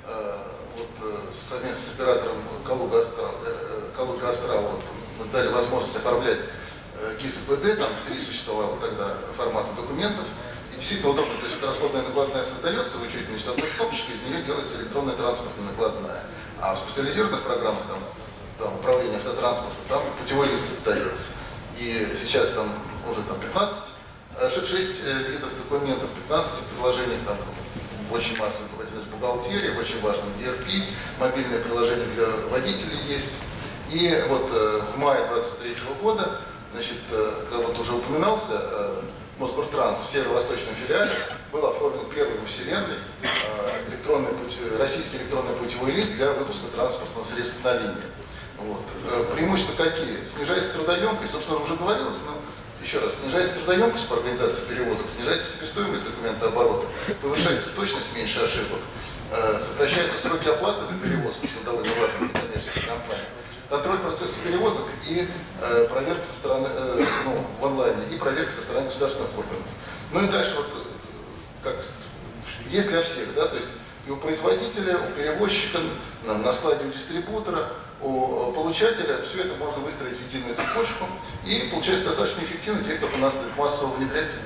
вот, совместно с оператором Калуга Астрал, Калуга Астрал вот, мы дали возможность оформлять ГИС-ПД, там три существовало тогда формата документов. И действительно удобно, то есть вот расходная накладная создается, вы чуть значит, одной кнопочкой, из нее делается электронная транспортная накладная. А в специализированных программах там, там, управления автотранспортом, там путевой лист создается. И сейчас там уже там пятнадцать, шесть видов документов, пятнадцать приложений, там очень массовых, бухгалтерия, очень важно ди эр пи, мобильное приложение для водителей есть. И вот в мае двадцать третьего года, значит, как вот уже упоминался, Мосгортранс в северо-восточном филиале был оформлен первый во Вселенной электронный путь, российский электронный путевой лист для выпуска транспортного средства на линии. Вот. Преимущества какие? Снижается трудоемкость, собственно, уже говорилось, но еще раз, снижается трудоемкость по организации перевозок, снижается себестоимость документооборота, повышается точность, меньше ошибок, сокращаются сроки оплаты за перевозку, что довольно важно для коммерческих компаний. Контроль процесса перевозок и э, проверка со стороны, э, ну, в онлайне, и проверка со стороны государственных органов. Ну и дальше вот, как, есть для всех, да, то есть и у производителя, у перевозчика, на, на складе у дистрибутора, у получателя, все это можно выстроить в единую цепочку, и получается достаточно эффективно, тех, кто нас массово внедрять.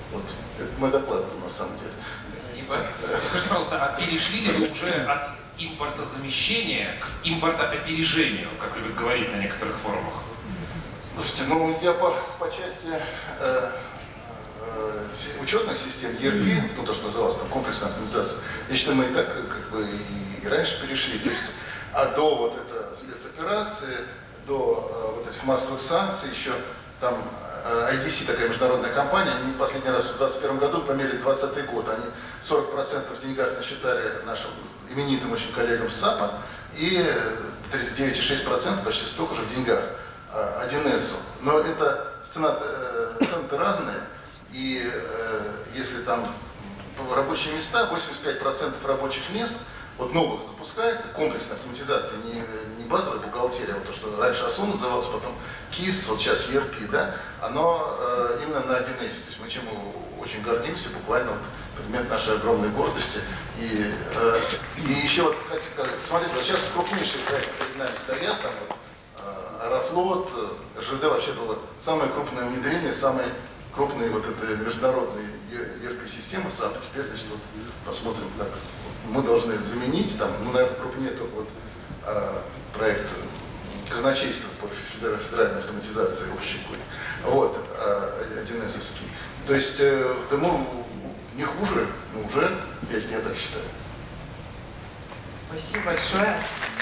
Вот, это мой доклад был на самом деле. Спасибо. Скажите, пожалуйста, а перешли ли вы уже от импортозамещения к импортоопережению, как любят говорить на некоторых форумах? Слушайте, ну я по, по части э, э, учетных систем и эр пи, ну то, что называлось там комплексная автоматизация, я считаю, мы и так как бы и, и раньше перешли. То есть, а до вот этой спецоперации, до э, вот этих массовых санкций еще там ай ди си, такая международная компания, они последний раз в двадцать первом году померили двадцатый год. Они сорок процентов в деньгах насчитали нашим именитым очень коллегам с САПа и тридцать девять и шесть десятых процента почти столько же в деньгах один эсу. Но это цены-то разные, и если там рабочие места, восемьдесят пять процентов рабочих мест, вот новых запускается, комплексная автоматизация, не, не базовая бухгалтерия, вот то, что раньше ОСУ называлось, потом КИС, вот сейчас и эр пи, да, оно э, именно на один эсе. То есть мы чем очень гордимся, буквально вот предмет нашей огромной гордости. И, э, и еще вот, хотите, смотрите, вот сейчас крупнейшие проекты перед нами стоят, там вот, э, Аэрофлот, эр жэ дэ вообще было самое крупное внедрение, самые крупные вот это международные и эр пи-системы САП. Теперь, значит, вот посмотрим, как мы должны заменить, там, ну, наверное, крупнее только вот э, проект казначейства по федеральной автоматизации общей кури. Вот, один эсовский. То есть, э, да, мы не хуже, но уже пять, я так считаю. Спасибо большое.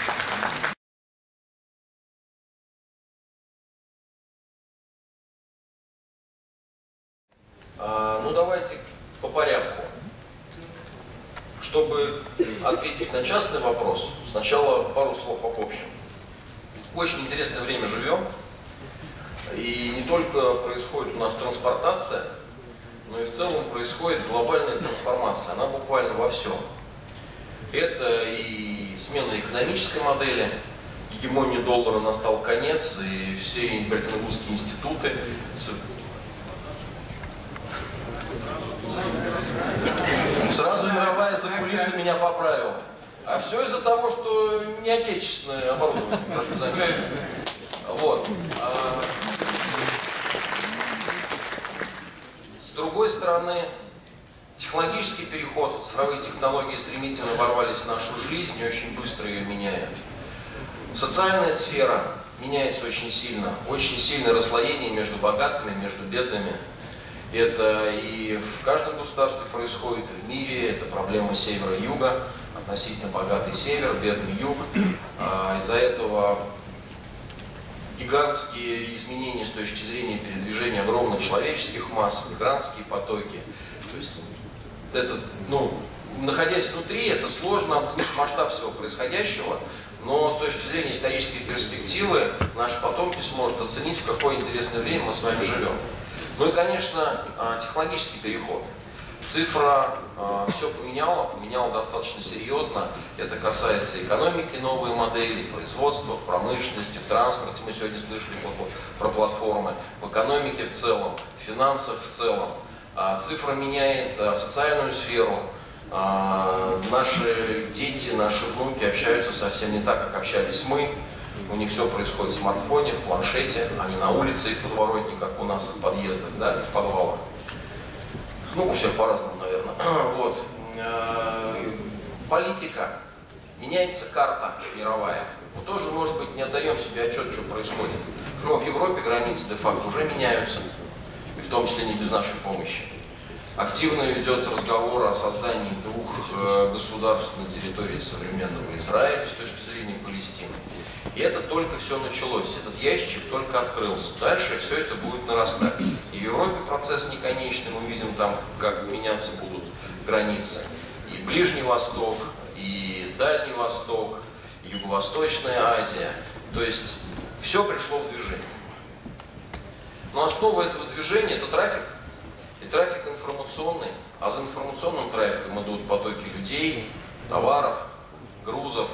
А, ну, давайте по порядку. Чтобы ответить на частный вопрос, сначала пару слов об общем. В очень интересное время живем, и не только происходит у нас транспортация, но и в целом происходит глобальная трансформация, она буквально во всем. Это и смена экономической модели, гегемонии доллара настал конец, и все Бреттон-Вудские институты сразу мировая закулиса меня поправила. А все из-за того, что не отечественное оборудование. Вот. А... С другой стороны, технологический переход, цифровые технологии стремительно ворвались в нашу жизнь и очень быстро ее меняют. Социальная сфера меняется очень сильно. Очень сильное расслоение между богатыми, между бедными. Это и в каждом государстве происходит, и в мире. Это проблема севера-юга, относительно богатый север, бедный юг. А из-за этого гигантские изменения с точки зрения передвижения огромных человеческих масс, мигрантские потоки. То есть это, ну, находясь внутри, это сложно оценить масштаб всего происходящего, но с точки зрения исторической перспективы наши потомки сможет оценить, в какое интересное время мы с вами живем. Ну и, конечно, технологический переход. Цифра э, все поменяла, поменяла достаточно серьезно. Это касается экономики, новые модели, производства, в промышленности, в транспорте. Мы сегодня слышали про платформы, в экономике в целом, в финансах в целом. А цифра меняет а, социальную сферу. А, наши дети, наши внуки общаются совсем не так, как общались мы. У них все происходит в смартфоне, в планшете, а не на улице и в подворотне, как у нас в подъездах, да, в подвалах. Ну, у всех по-разному, наверное. Вот. Политика. Меняется карта мировая. Мы тоже, может быть, не отдаем себе отчет, что происходит. Но в Европе границы де-факто уже меняются, и в том числе не без нашей помощи. Активно идет разговор о создании двух государств на территории современного Израиля с точки зрения Палестины. И это только все началось, этот ящик только открылся. Дальше все это будет нарастать. И в Европе процесс не конечный, мы видим там, как меняться будут границы. И Ближний Восток, и Дальний Восток, и Юго-Восточная Азия. То есть все пришло в движение. Но основа этого движения – это трафик. И трафик информационный. А за информационным трафиком идут потоки людей, товаров, грузов.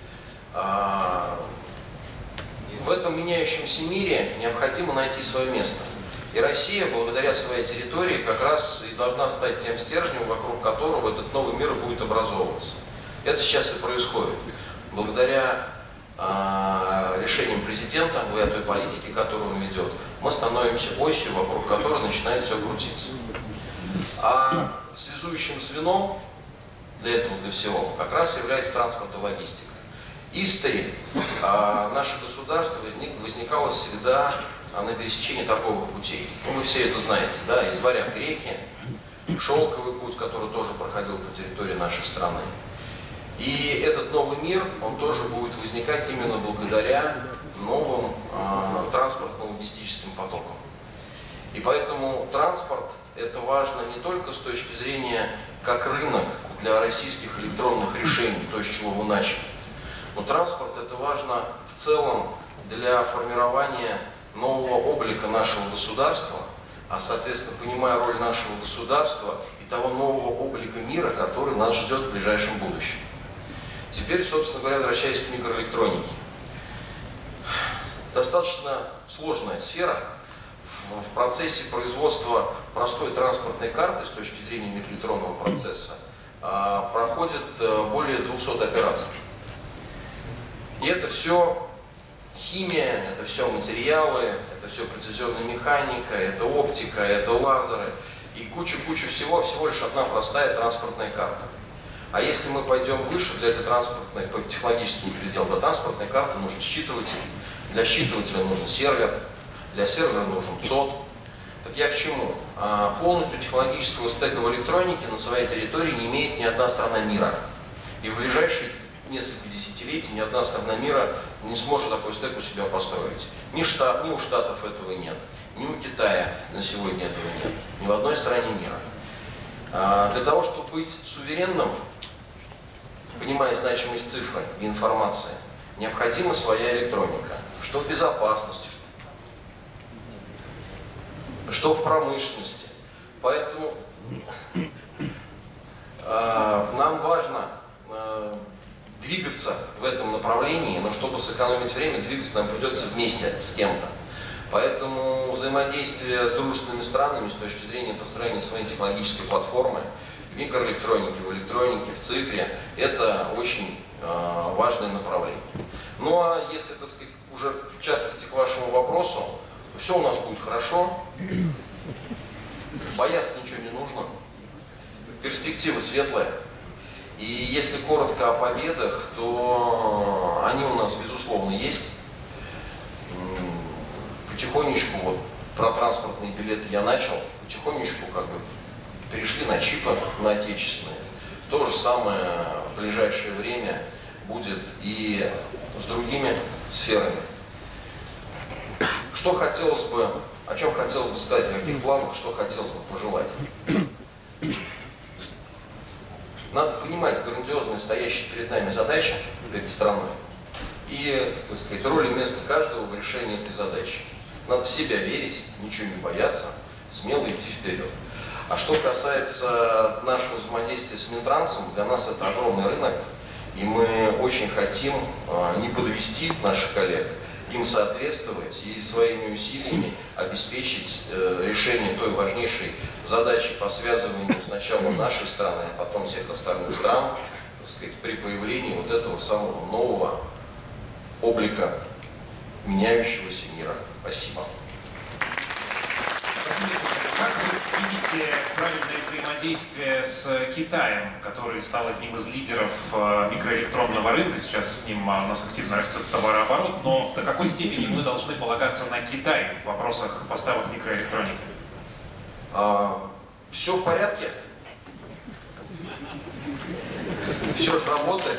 В этом меняющемся мире необходимо найти свое место. И Россия, благодаря своей территории, как раз и должна стать тем стержнем, вокруг которого этот новый мир будет образовываться. Это сейчас и происходит. Благодаря э, решениям президента, благодаря той политике, которую он ведет, мы становимся осью, вокруг которой начинает все крутиться. А связующим звеном для этого, для всего, как раз является транспорт и логистика. История а, наше государство возник, возникало всегда а, на пересечении торговых путей. Ну, вы все это знаете, да, из Варяг реки, шелковый путь, который тоже проходил по территории нашей страны. И этот новый мир, он тоже будет возникать именно благодаря новым э, транспортно-логистическим потокам. И поэтому транспорт – это важно не только с точки зрения как рынок для российских электронных решений, то, с чего вы начали, но транспорт – это важно в целом для формирования нового облика нашего государства, а, соответственно, понимая роль нашего государства и того нового облика мира, который нас ждет в ближайшем будущем. Теперь, собственно говоря, возвращаясь к микроэлектронике. Достаточно сложная сфера. В процессе производства простой транспортной карты с точки зрения микроэлектронного процесса проходит более двухсот операций. И это все химия, это все материалы, это все прецизионная механика, это оптика, это лазеры и куча-куча всего, всего лишь одна простая транспортная карта. А если мы пойдем выше, для этой транспортной, технологически не передел, до транспортной карты нужен считыватель, для считывателя нужен сервер, для сервера нужен цод. Так я к чему? А, полностью технологического стека в электронике на своей территории не имеет ни одна страна мира. И в ближайшие несколько десятилетий ни одна страна мира не сможет такой стек у себя построить. Ни, штат, ни у Штатов этого нет, ни у Китая на сегодня этого нет, ни в одной стране мира. А, для того, чтобы быть суверенным, понимая значимость цифры и информации, необходима своя электроника. Что в безопасности, что в промышленности. Поэтому э, нам важно э, двигаться в этом направлении, но чтобы сэкономить время, двигаться нам придется вместе с кем-то. Поэтому взаимодействие с дружественными странами с точки зрения построения своей технологической платформы в микроэлектронике, в электронике, в цифре, это очень э, важное направление. Ну а если, так сказать, уже в частности к вашему вопросу, то все у нас будет хорошо, бояться ничего не нужно, перспектива светлая. И если коротко о победах, то они у нас, безусловно, есть. Потихонечку, вот про транспортные билеты я начал, потихонечку как бы перешли на чипы, на отечественные. То же самое в ближайшее время будет и с другими сферами. Что хотелось бы, о чем хотелось бы сказать, о каких планах, что хотелось бы пожелать. Надо понимать грандиозные стоящие перед нами задачи, перед страной, и, так сказать, роль и место каждого в решении этой задачи. Надо в себя верить, ничего не бояться, смело идти вперед. А что касается нашего взаимодействия с Минтрансом, для нас это огромный рынок, и мы очень хотим э, не подвести наших коллег, им соответствовать и своими усилиями обеспечить э, решение той важнейшей задачи по связыванию сначала нашей страны, а потом всех остальных стран, так сказать, при появлении вот этого самого нового облика меняющегося мира. Спасибо. Как вы видите правильное взаимодействие с Китаем, который стал одним из лидеров микроэлектронного рынка? Сейчас с ним у нас активно растет товарооборот, но до какой степени мы должны полагаться на Китай в вопросах поставок микроэлектроники? А, все в порядке. Все же работает.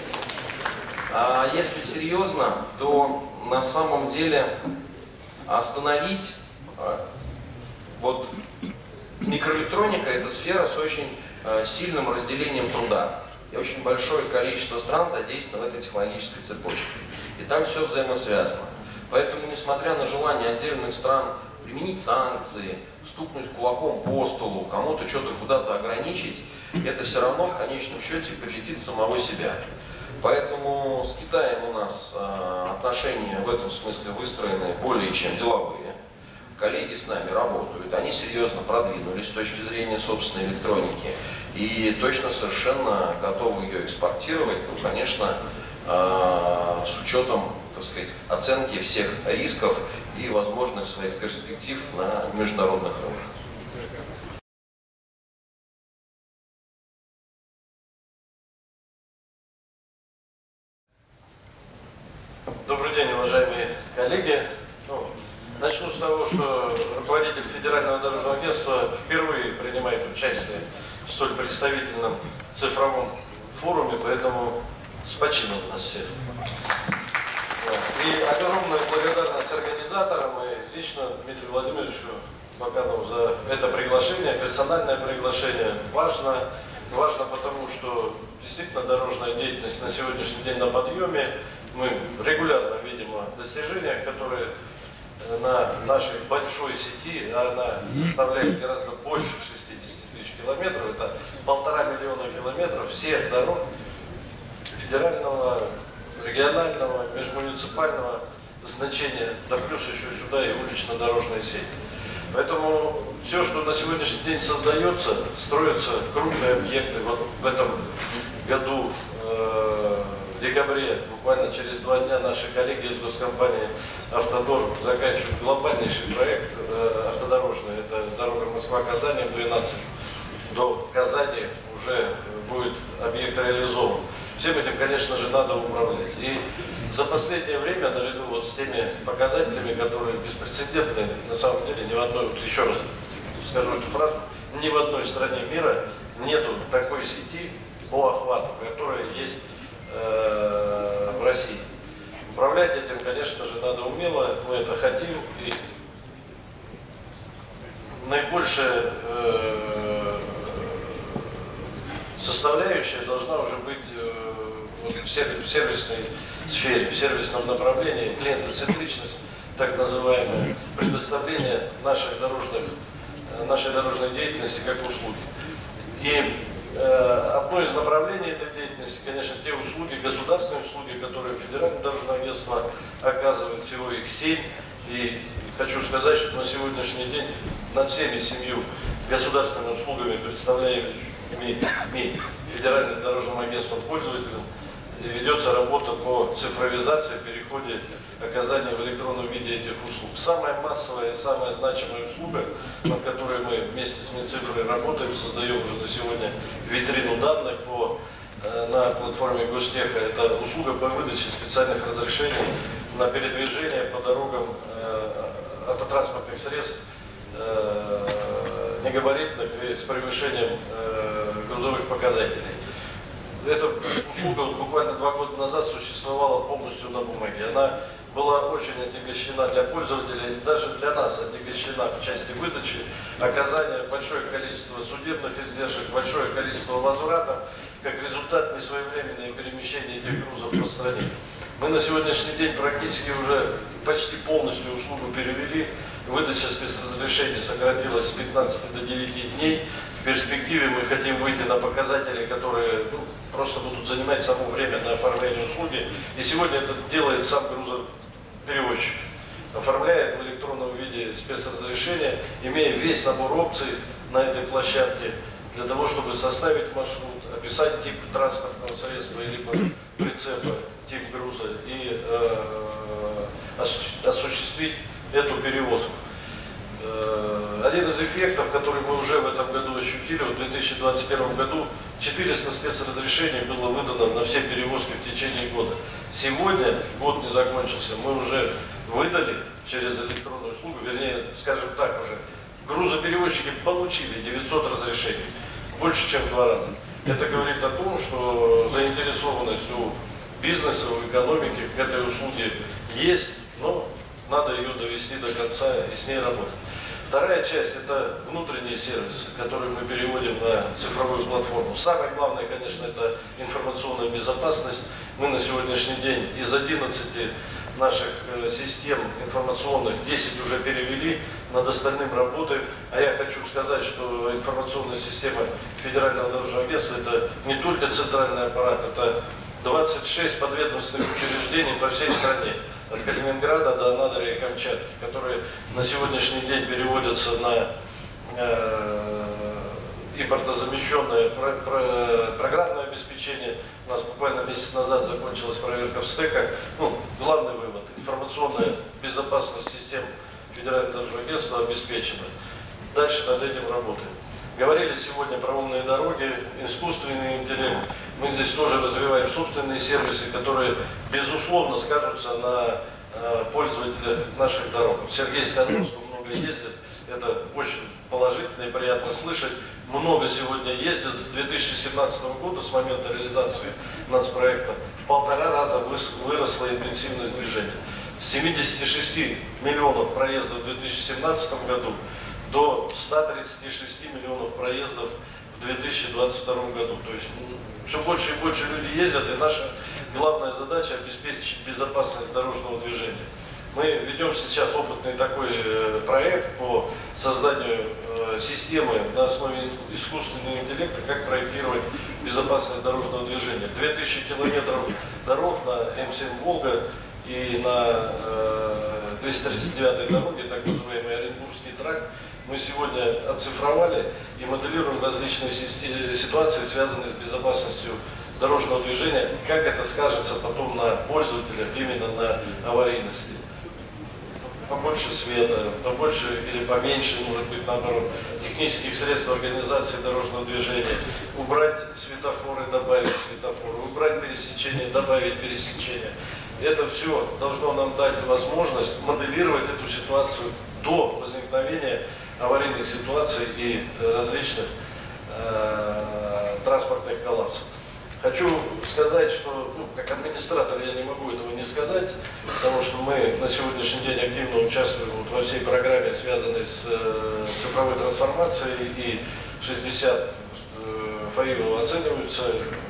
А если серьезно, то на самом деле остановить вот микроэлектроника — это сфера с очень э, сильным разделением труда. И очень большое количество стран задействовано в этой технологической цепочке. И там все взаимосвязано. Поэтому, несмотря на желание отдельных стран применить санкции, стукнуть кулаком по столу, кому-то что-то куда-то ограничить, это все равно в конечном счете прилетит с самого себя. Поэтому с Китаем у нас э, отношения в этом смысле выстроены более чем деловые. Коллеги с нами работают, они серьезно продвинулись с точки зрения собственной электроники и точно совершенно готовы ее экспортировать, ну, конечно, э, с учетом, так сказать, оценки всех рисков и возможных своих перспектив на международных рынках. начну с того, что руководитель Федерального дорожного агентства впервые принимает участие в столь представительном цифровом форуме, поэтому с почином нас всех. И огромная благодарность организаторам и лично Дмитрию Владимировичу Баканову за это приглашение, персональное приглашение. Важно, важно потому, что действительно дорожная деятельность на сегодняшний день на подъеме. Мы регулярно видим достижения, которые на нашей большой сети, она составляет гораздо больше шестидесяти тысяч километров, это полтора миллиона километров всех дорог федерального, регионального, межмуниципального значения, да плюс еще сюда и улично-дорожная сеть. Поэтому все, что на сегодняшний день создается, строятся крупные объекты. Вот в этом году, э, в декабре, буквально через два дня, наши коллеги из госкомпании «Автодор» заканчивают глобальнейший проект э, автодорожный. Это дорога Москва-Казань, двенадцать. До Казани уже будет объект реализован. Всем этим, конечно же, надо управлять. И за последнее время, наряду вот с теми показателями, которые беспрецедентны, на самом деле, ни в одной, вот еще раз скажу эту фразу, ни в одной стране мира нету такой сети по охвату, которая есть э, в России. Управлять этим, конечно же, надо умело, мы это хотим. И наибольшая э, составляющая должна уже быть э, вот в, сервис, в сервисной сфере, в сервисном направлении, клиентоцентричность, так называемое, предоставление наших дорожных, нашей дорожной деятельности как услуги. И э, одно из направлений этой деятельности, конечно, те услуги, государственные услуги, которые Федеральное дорожное агентство оказывает, всего их семь. И хочу сказать, что на сегодняшний день над всеми семью государственными услугами, представляемыми Федеральным дорожным агентством пользователям, ведется работа по цифровизации, переходе оказания в электронном виде этих услуг. Самая массовая и самая значимая услуга, над которой мы вместе с Минцифрой работаем, создаем уже на сегодня витрину данных по, на платформе Гостеха, это услуга по выдаче специальных разрешений на передвижение по дорогам э, автотранспортных средств э, негабаритных и с превышением э, грузовых показателей. Эта услуга буквально два года назад существовала полностью на бумаге. Она была очень отягощена для пользователей, даже для нас отягощена в части выдачи, оказания большое количество судебных издержек, большое количество возвратов, как результат несвоевременного перемещения этих грузов по стране. Мы на сегодняшний день практически уже почти полностью услугу перевели. Выдача спецразрешений сократилась с пятнадцати до девяти дней. В перспективе мы хотим выйти на показатели, которые ну, просто будут занимать само время на оформление услуги. И сегодня это делает сам грузоперевозчик. Оформляет в электронном виде спецразрешение, имея весь набор опций на этой площадке, для того, чтобы составить маршрут, описать тип транспортного средства или прицепа, тип груза и э, осуществить эту перевозку. Один из эффектов, который мы уже в этом году ощутили, в две тысячи двадцать первом году четыреста спецразрешений было выдано на все перевозки в течение года. Сегодня, год не закончился, мы уже выдали через электронную услугу, вернее, скажем так, уже грузоперевозчики получили девятьсот разрешений, больше, чем в два раза. Это говорит о том, что заинтересованность у бизнеса, у экономики к этой услуге есть, но надо ее довести до конца и с ней работать. Вторая часть – это внутренние сервисы, которые мы переводим на цифровую платформу. Самое главное, конечно, это информационная безопасность. Мы на сегодняшний день из одиннадцати наших систем информационных десять уже перевели, над остальным работаем. А я хочу сказать, что информационная система Федерального дорожного агентства – это не только центральный аппарат, это двадцать шесть подведомственных учреждений по всей стране. От Калининграда до Анадыря и Камчатки, которые на сегодняшний день переводятся на э, импортозамещенное про, про, программное обеспечение. У нас буквально месяц назад закончилась проверка в СТЭКа. Ну, главный вывод – информационная безопасность систем Федерального дорожного агентства обеспечена. Дальше над этим работаем. Говорили сегодня про умные дороги, искусственный интеллект. Мы здесь тоже развиваем собственные сервисы, которые, безусловно, скажутся на пользователя наших дорог. Сергей сказал, что много ездит. Это очень положительно и приятно слышать. Много сегодня ездят. С две тысячи семнадцатого года, с момента реализации нацпроекта, в полтора раза выросла интенсивность движения. С семидесяти шести миллионов проездов в две тысячи семнадцатом году до ста тридцати шести миллионов проездов в две тысячи двадцать втором году. То есть ну, все больше и больше люди ездят, и наша главная задача обеспечить безопасность дорожного движения. Мы ведем сейчас опытный такой э, проект по созданию э, системы на основе искусственного интеллекта, как проектировать безопасность дорожного движения. две тысячи километров дорог на эм семь «Волга» и на э, двести тридцать девятой дороге, так называемый Оренбургский тракт, мы сегодня оцифровали и моделируем различные ситуации, связанные с безопасностью дорожного движения, как это скажется потом на пользователях, именно на аварийности. Побольше света, побольше или поменьше, может быть, наоборот, технических средств организации дорожного движения, убрать светофоры, добавить светофоры, убрать пересечение, добавить пересечение. Это все должно нам дать возможность моделировать эту ситуацию до возникновения аварийных ситуаций и различных э, транспортных коллапсов. Хочу сказать, что ну, как администратор я не могу этого не сказать, потому что мы на сегодняшний день активно участвуем вот во всей программе, связанной с э, цифровой трансформацией, и шестьдесят э, ФАИов оцениваются.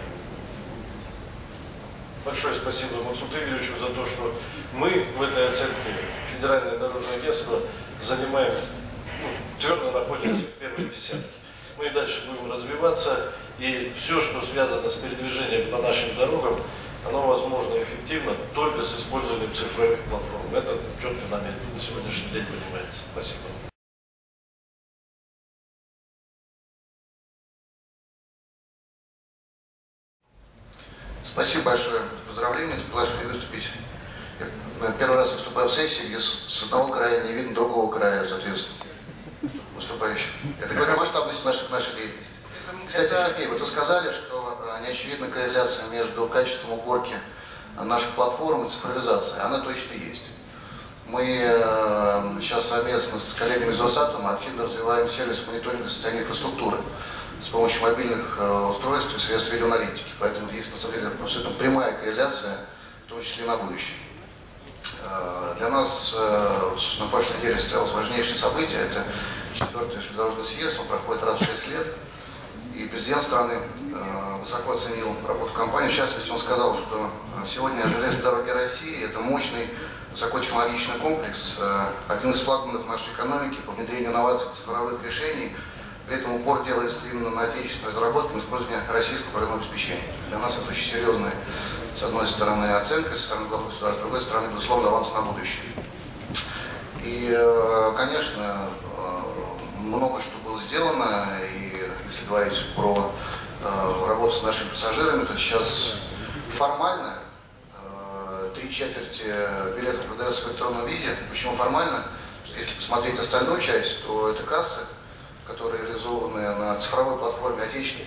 Большое спасибо Максуту Игоревичу за то, что мы в этой оценке, Федеральное дорожное агентство, занимаем, ну, твердо находимся в первой десятке. Мы и дальше будем развиваться, и все, что связано с передвижением по нашим дорогам, оно возможно эффективно только с использованием цифровых платформ. Это четко нами на сегодняшний день понимается. Спасибо. Спасибо большое. Поздравления. Приглашение выступить. Я первый раз выступаю в сессии, где с одного края не видно другого края, соответственно, выступающих. Это говорит о масштабности наших, нашей деятельности. Кстати, Сергей, вот вы сказали, что неочевидна корреляция между качеством уборки наших платформ и цифровизацией. Она точно есть. Мы сейчас совместно с коллегами из Росатома активно развиваем сервис мониторинга состояния инфраструктуры с помощью мобильных устройств и средств видеоаналитики. Поэтому есть, на самом деле, абсолютно прямая корреляция, в том числе и на будущее. Для нас на прошлой неделе состоялось важнейшее событие. Это четвертый железнодорожный съезд, он проходит раз в шесть лет. И президент страны высоко оценил работу компании. В частности, он сказал, что сегодня железные дороги России – это мощный высокотехнологичный комплекс, один из флагманов нашей экономики по внедрению инноваций и цифровых решений. При этом упор делается именно на отечественной разработке и использовании российского программного обеспечения. Для нас это очень серьезная, с одной стороны, оценка, с стороны главы государства, с другой стороны, безусловно, аванс на будущее. И, конечно, много что было сделано, и если говорить про работу с нашими пассажирами, то сейчас формально три четверти билетов продается в электронном виде. Почему формально? Что если посмотреть остальную часть, то это кассы, которые реализованы на цифровой платформе отечественной,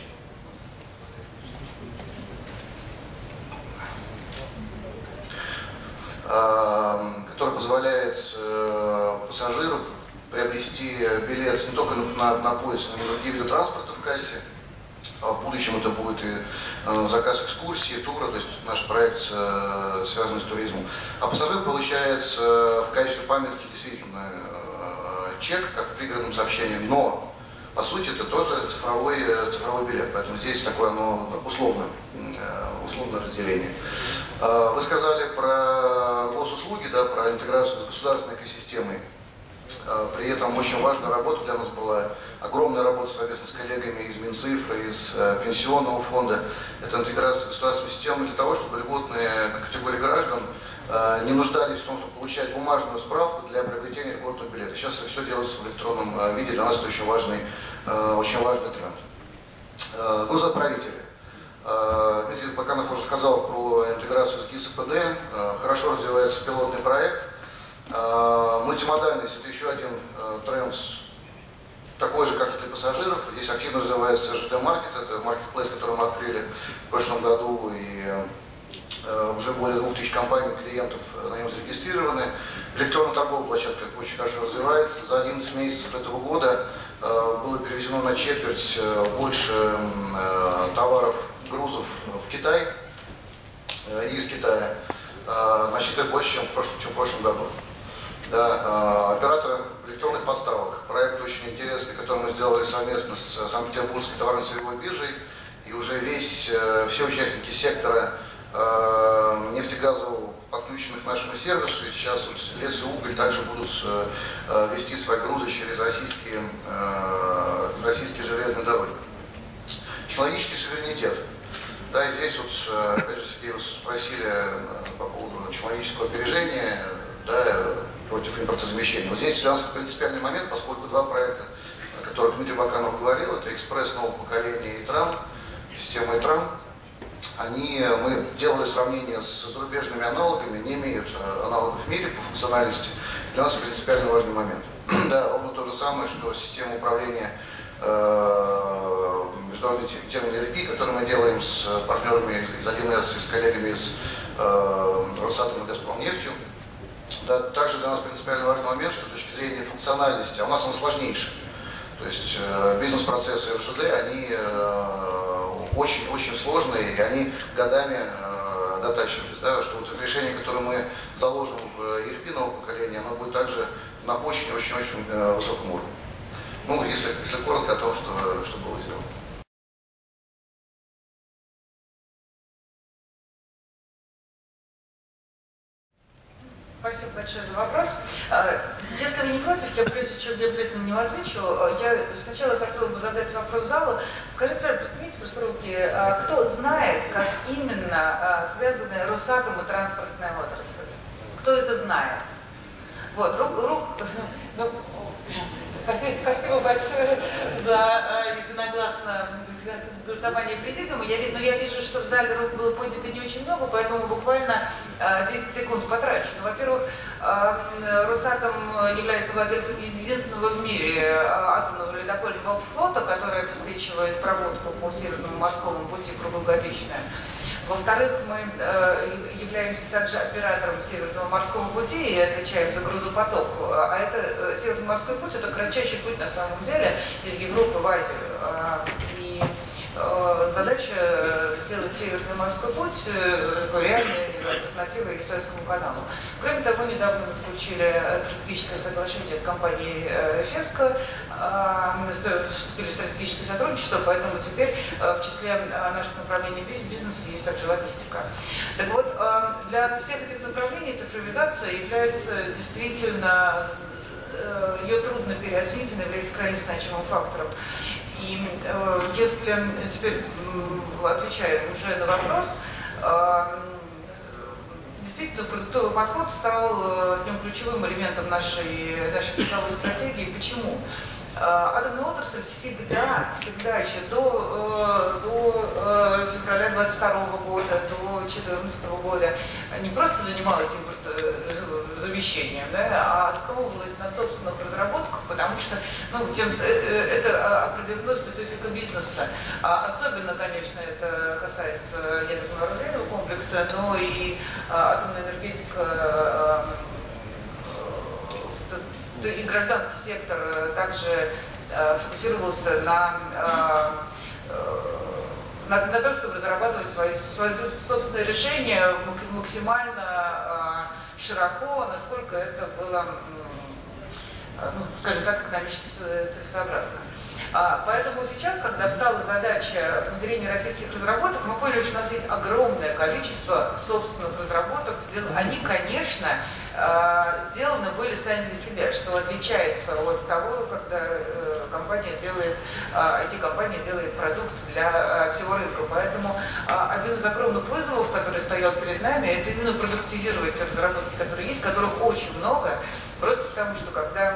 который позволяет пассажиру приобрести билет не только на, на поезд, но и на другие виды транспорта в кассе. А в будущем это будет и заказ экскурсии, тура, то есть наш проект связан с туризмом. А пассажир получает в качестве памятки действительно чек, как в пригородном сообщении, но по сути это тоже цифровой, цифровой билет, поэтому здесь такое оно условное, условное разделение. Вы сказали про госуслуги, да, про интеграцию с государственной экосистемой. При этом очень важная работа для нас была, огромная работа совместно с коллегами из Минцифры, из Пенсионного фонда. Это интеграция государственной системы для того, чтобы льготные категории граждан не нуждались в том, чтобы получать бумажную справку для приобретения льготного билета. Сейчас это все делается в электронном виде, для нас это очень важный, очень важный тренд. Грузоотправители. Дмитрий Баканов уже сказал про интеграцию с ГИС-ПД. Хорошо развивается пилотный проект. Мультимодальность – это еще один тренд, такой же, как и для пассажиров. Здесь активно развивается ЖД-маркет, это маркетплейс, который мы открыли в прошлом году, и Уже более двух тысяч компаний, клиентов на нем зарегистрированы. Электронная торговая площадка очень хорошо развивается. За одиннадцать месяцев этого года было перевезено на четверть больше товаров, грузов в Китай и из Китая. Насчитывает больше, чем в прошлом, чем в прошлом году. Да, операторы электронных поставок. Проект очень интересный, который мы сделали совместно с Санкт-Петербургской товарно-сырьевой биржей. И уже весь, все участники сектора нефтегазового подключены к нашему сервису, и сейчас вот лес и уголь также будут вести свои грузы через российские, российские железные дороги. Технологический суверенитет. Да, и здесь вот, опять же, Сергей, вы спросили по поводу технологического опережения, да, против импортозамещения. Вот здесь для нас это принципиальный момент, поскольку два проекта, о которых Дмитрий Баканов говорил, это экспресс нового поколения и ТРАМ, система ИТРАМ. Они, мы делали сравнение с зарубежными аналогами, не имеют аналогов в мире по функциональности. Для нас принципиально важный момент. Да, ровно то же самое, что система управления э, международной термин эр пи, которую мы делаем с партнерами из один эс и с коллегами из э, Росатома и Газпромнефтью. Да, также для нас принципиально важный момент, что с точки зрения функциональности, а у нас он сложнейший. То есть э, бизнес-процессы эр жэ дэ, они очень-очень э, сложные, и они годами э, дотачивались. Да, что вот это решение, которое мы заложим в и эр пи нового поколения, оно будет также на очень-очень-очень э, высоком уровне. Ну, если, если коротко о том, что, что было сделано. Спасибо большое за вопрос. Если вы не против, я прежде чем я обязательно на него отвечу, я сначала хотела бы задать вопрос залу. Скажите, поднимите просто руки, кто знает, как именно связаны Росатом и транспортная отрасль? Кто это знает? Вот, рук, рук, ну, спасибо, спасибо большое за единогласное голосование президиума. Я, но я вижу, что в зале рук было поднято не очень много, поэтому буквально десять секунд потрачу. Ну, во-первых, Росатом является владельцем единственного в мире атомного ледокольного флота, который обеспечивает проводку по Северному морскому пути круглогодично. Во-вторых, мы э, являемся также оператором Северного морского пути и отвечаем за грузопоток. А это э, Северный морской путь – это кратчайший путь на самом деле из Европы в Азию. Э, и э, задача сделать Северный морской путь э, реальной альтернативой к Суэцкому каналу. Кроме того, недавно мы заключили стратегическое соглашение с компанией э, Феско, э, вступили в стратегическое сотрудничество, поэтому теперь э, в числе э, наших направлений бизнеса есть также логистика. Так вот, э, для всех этих направлений цифровизация является действительно, э, ее трудно переоценить, она является крайне значимым фактором. И э, если теперь э, отвечая уже на вопрос, э, действительно, продуктовый подход стал тем ключевым элементом нашей, нашей цифровой стратегии. Почему? Атомная отрасль всегда, всегда еще до, до февраля двадцать второго года, до две тысячи четырнадцатого года не просто занималась импортозамещением, да, а основывалась на собственных разработках, потому что ну, тем, это определено специфика бизнеса. Особенно, конечно, это касается ядерного оружейного комплекса, но и атомная энергетика, и гражданский сектор также э, фокусировался на, э, на, на том, чтобы разрабатывать свои, свои собственные решения максимально э, широко, насколько это было, э, ну, скажем так, экономически целесообразно. А, поэтому сейчас, когда встала задача внедрения российских разработок, мы поняли, что у нас есть огромное количество собственных разработок. Они, конечно, сделаны были сами для себя, что отличается от того, когда компания делает, ай ти-компания делает продукт для всего рынка. Поэтому один из огромных вызовов, который стоял перед нами, это именно продуктизировать те разработки, которые есть, которых очень много, просто потому что когда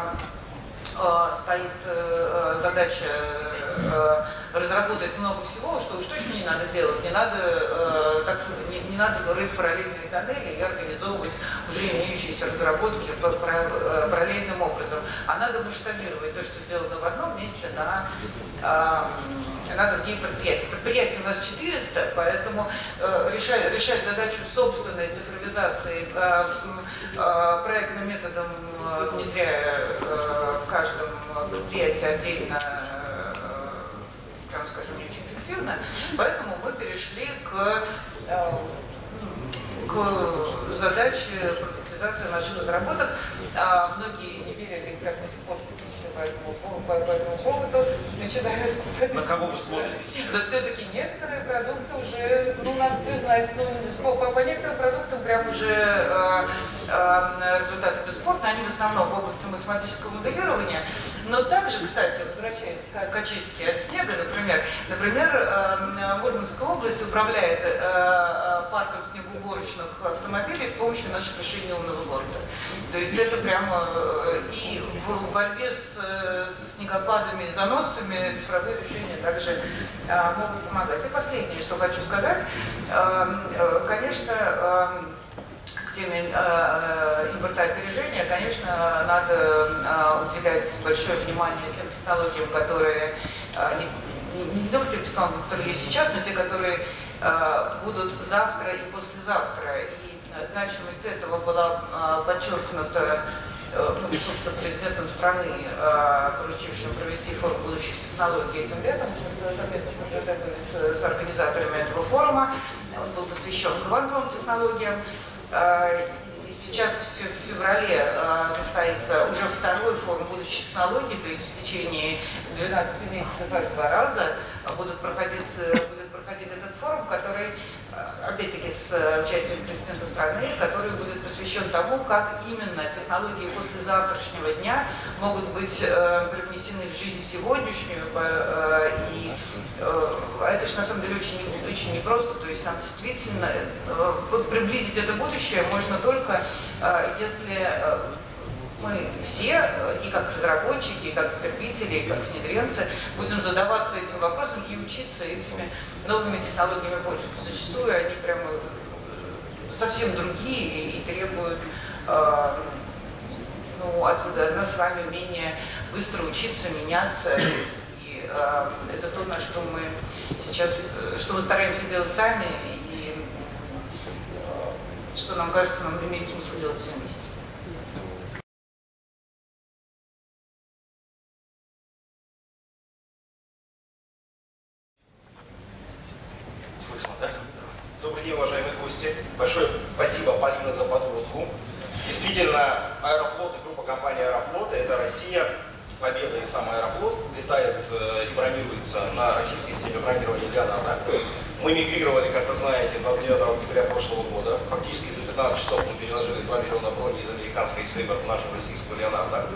стоит э, задача э, разработать много всего, что уж точно не надо делать, не надо, э, так, не, не надо рыть параллельные тоннели и организовывать уже имеющиеся разработки параллельным образом. а надо масштабировать то, что сделано в одном месте, на, э, на другие предприятия. Предприятий у нас четыреста, поэтому э, решать, решать задачу собственной цифровизации э, э, проектным методом, э, внедряя э, в каждом предприятии отдельно, э, прямо скажем, не очень эффективно. Поэтому мы перешли к, э, к задаче продуктизации наших разработок. А многие не верили, как мы способны по этому, по, по этому поводу начинают сказать. На кого вы смотрите сейчас? Да все-таки некоторые продукты уже, ну, надо признать, ну, по, по некоторым продуктам прям уже э, э, результаты бесспорны, они в основном в области математического моделирования. Но также, кстати, возвращаясь к, к очистке от снега, например, например, э, Мурманская область управляет э, э, парком снегоуборочных автомобилей с помощью наших решений умного города. То есть это прямо э, и в борьбе с, со снегопадами и заносами цифровые решения также э, могут помогать. И последнее, что хочу сказать, э, э, конечно, э, к теме э, импортоопережения, конечно, надо э, уделять большое внимание тем технологиям, которые э, не, не, не только тем технологиям, которые есть сейчас, но те, которые э, будут завтра и послезавтра. И э, значимость этого была э, подчеркнута ну, президентом страны, поручившим провести форум будущих технологий этим летом, совместно с, с организаторами этого форума. Он был посвящен квантовым технологиям. Сейчас в феврале состоится уже второй форум будущих технологий, то есть в течение двенадцати месяцев аж два раза будут проходить, будет проходить этот форум, который, опять-таки, с участием президента страны, который будет посвящен тому, как именно технологии послезавтрашнего дня могут быть э, привнесены в жизнь сегодняшнюю. Э, и э, это же на самом деле очень, очень непросто. То есть нам действительно э, вот приблизить это будущее можно только, э, если э, мы все, и как разработчики, и как потребители, и как внедренцы, будем задаваться этим вопросом и учиться этими новыми технологиями пользоваться. Зачастую они прямо совсем другие и требуют э, ну, от, от нас с вами умения быстро учиться, меняться. И э, это то, на что мы сейчас, что мы стараемся делать сами, и э, что нам кажется, нам имеет смысл делать все вместе. Добрый день, уважаемые гости. Большое спасибо, Полина, за подводку. Действительно, Аэрофлот и группа компании Аэрофлот — это Россия, Победа и сам Аэрофлот летает и бронируется на российской системе бронирования Леонардо. Мы мигрировали, как вы знаете, двадцать девятого октября прошлого года. Фактически за пятнадцать часов мы переложили два миллиона брони из американской Сейбр в нашу российскую Леонардо.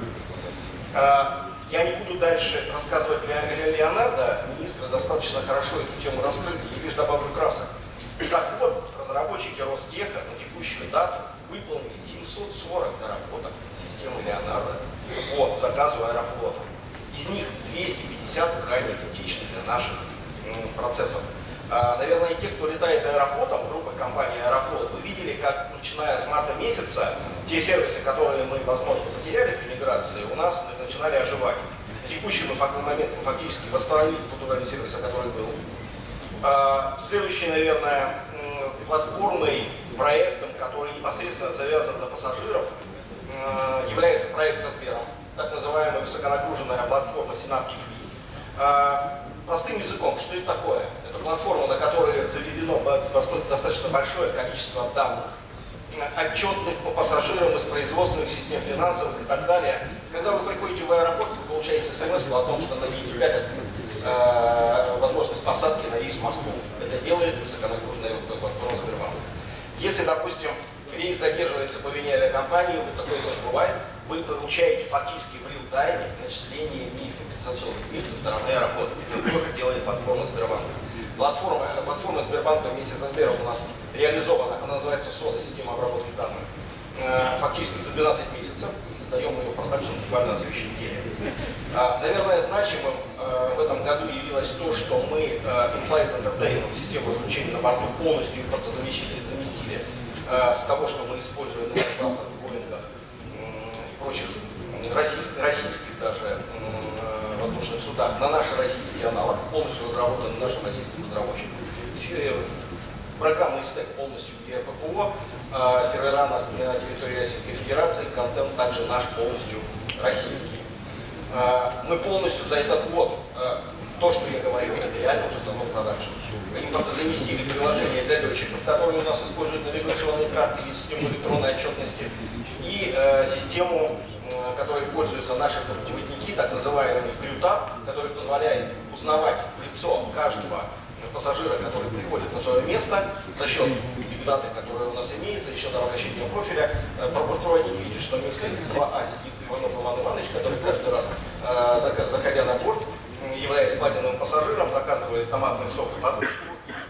Я не буду дальше рассказывать про Леонардо. Министры достаточно хорошо эту тему раскрыли, и лишь добавлю красок. За год разработчики Ростеха на текущую дату выполнили семьсот сорок доработок системы Леонардо по заказу Аэрофлота. Из них двести пятьдесят крайне критичны для наших м, процессов. А, наверное, те, кто летает Аэрофлотом, группа компании Аэрофлот, вы видели, как, начиная с марта месяца, те сервисы, которые мы, возможно, потеряли при миграции, у нас начинали оживать. На текущий момент мы фактически восстановили тот уровень сервиса, который был. Следующий, наверное, платформой, проектом, который непосредственно завязан на пассажиров, является проект со Сбером, так называемая высоконагруженная платформа Synaptic Fleet. Простым языком, что это такое? Это платформа, на которой заведено достаточно большое количество данных, отчетных по пассажирам из производственных систем, финансовых и так далее. Когда вы приходите в аэропорт, вы получаете смс о том, что на линии пять э, возможность посадки на рейс в Москву. Это делает высоконагруженная платформа Сбербанка. Если, допустим, рейс задерживается по вине авиакомпании, вот такое тоже бывает, вы получаете фактически в реал-тайме начисление неидентификационных мит со стороны аэрофлота. Это тоже делает платформа Сбербанка. Платформа, платформа Сбербанка вместе с Сбером у нас реализована, она называется СОДА, система обработки данных, фактически за двенадцать месяцев. Сдаем ее в продакшн буквально на следующей неделе. Наверное, значимым в этом году явилось то, что мы In-Flight Entertainment, систему излучения на борту, полностью заместили, заместили с того, что мы используем на Airbus, Boeing и прочих российских, российских даже воздушных судах на наш российский аналог, полностью разработан нашим российским разработчиком. Программный стек полностью эр пэ пэ о, сервера на территории Российской Федерации, контент также наш полностью российский. Мы полностью за этот год, то, что я говорю, это реально уже дано в продакшн. Им просто заместили приложение для летчиков, которые у нас используют навигационные карты и систему электронной отчетности, и э, систему, э, которой пользуются наши проводники, так называемый крютап, который позволяет узнавать лицо каждого пассажира, который приходит на свое место за счет бигдаты, которая у нас имеется, за счет обращения профиля. Проводник видит, что вместо два А сидит Иванов Иван Иванович, который каждый раз, э, заходя на борт, являясь платиновым пассажиром, заказывает томатный сок и подушку.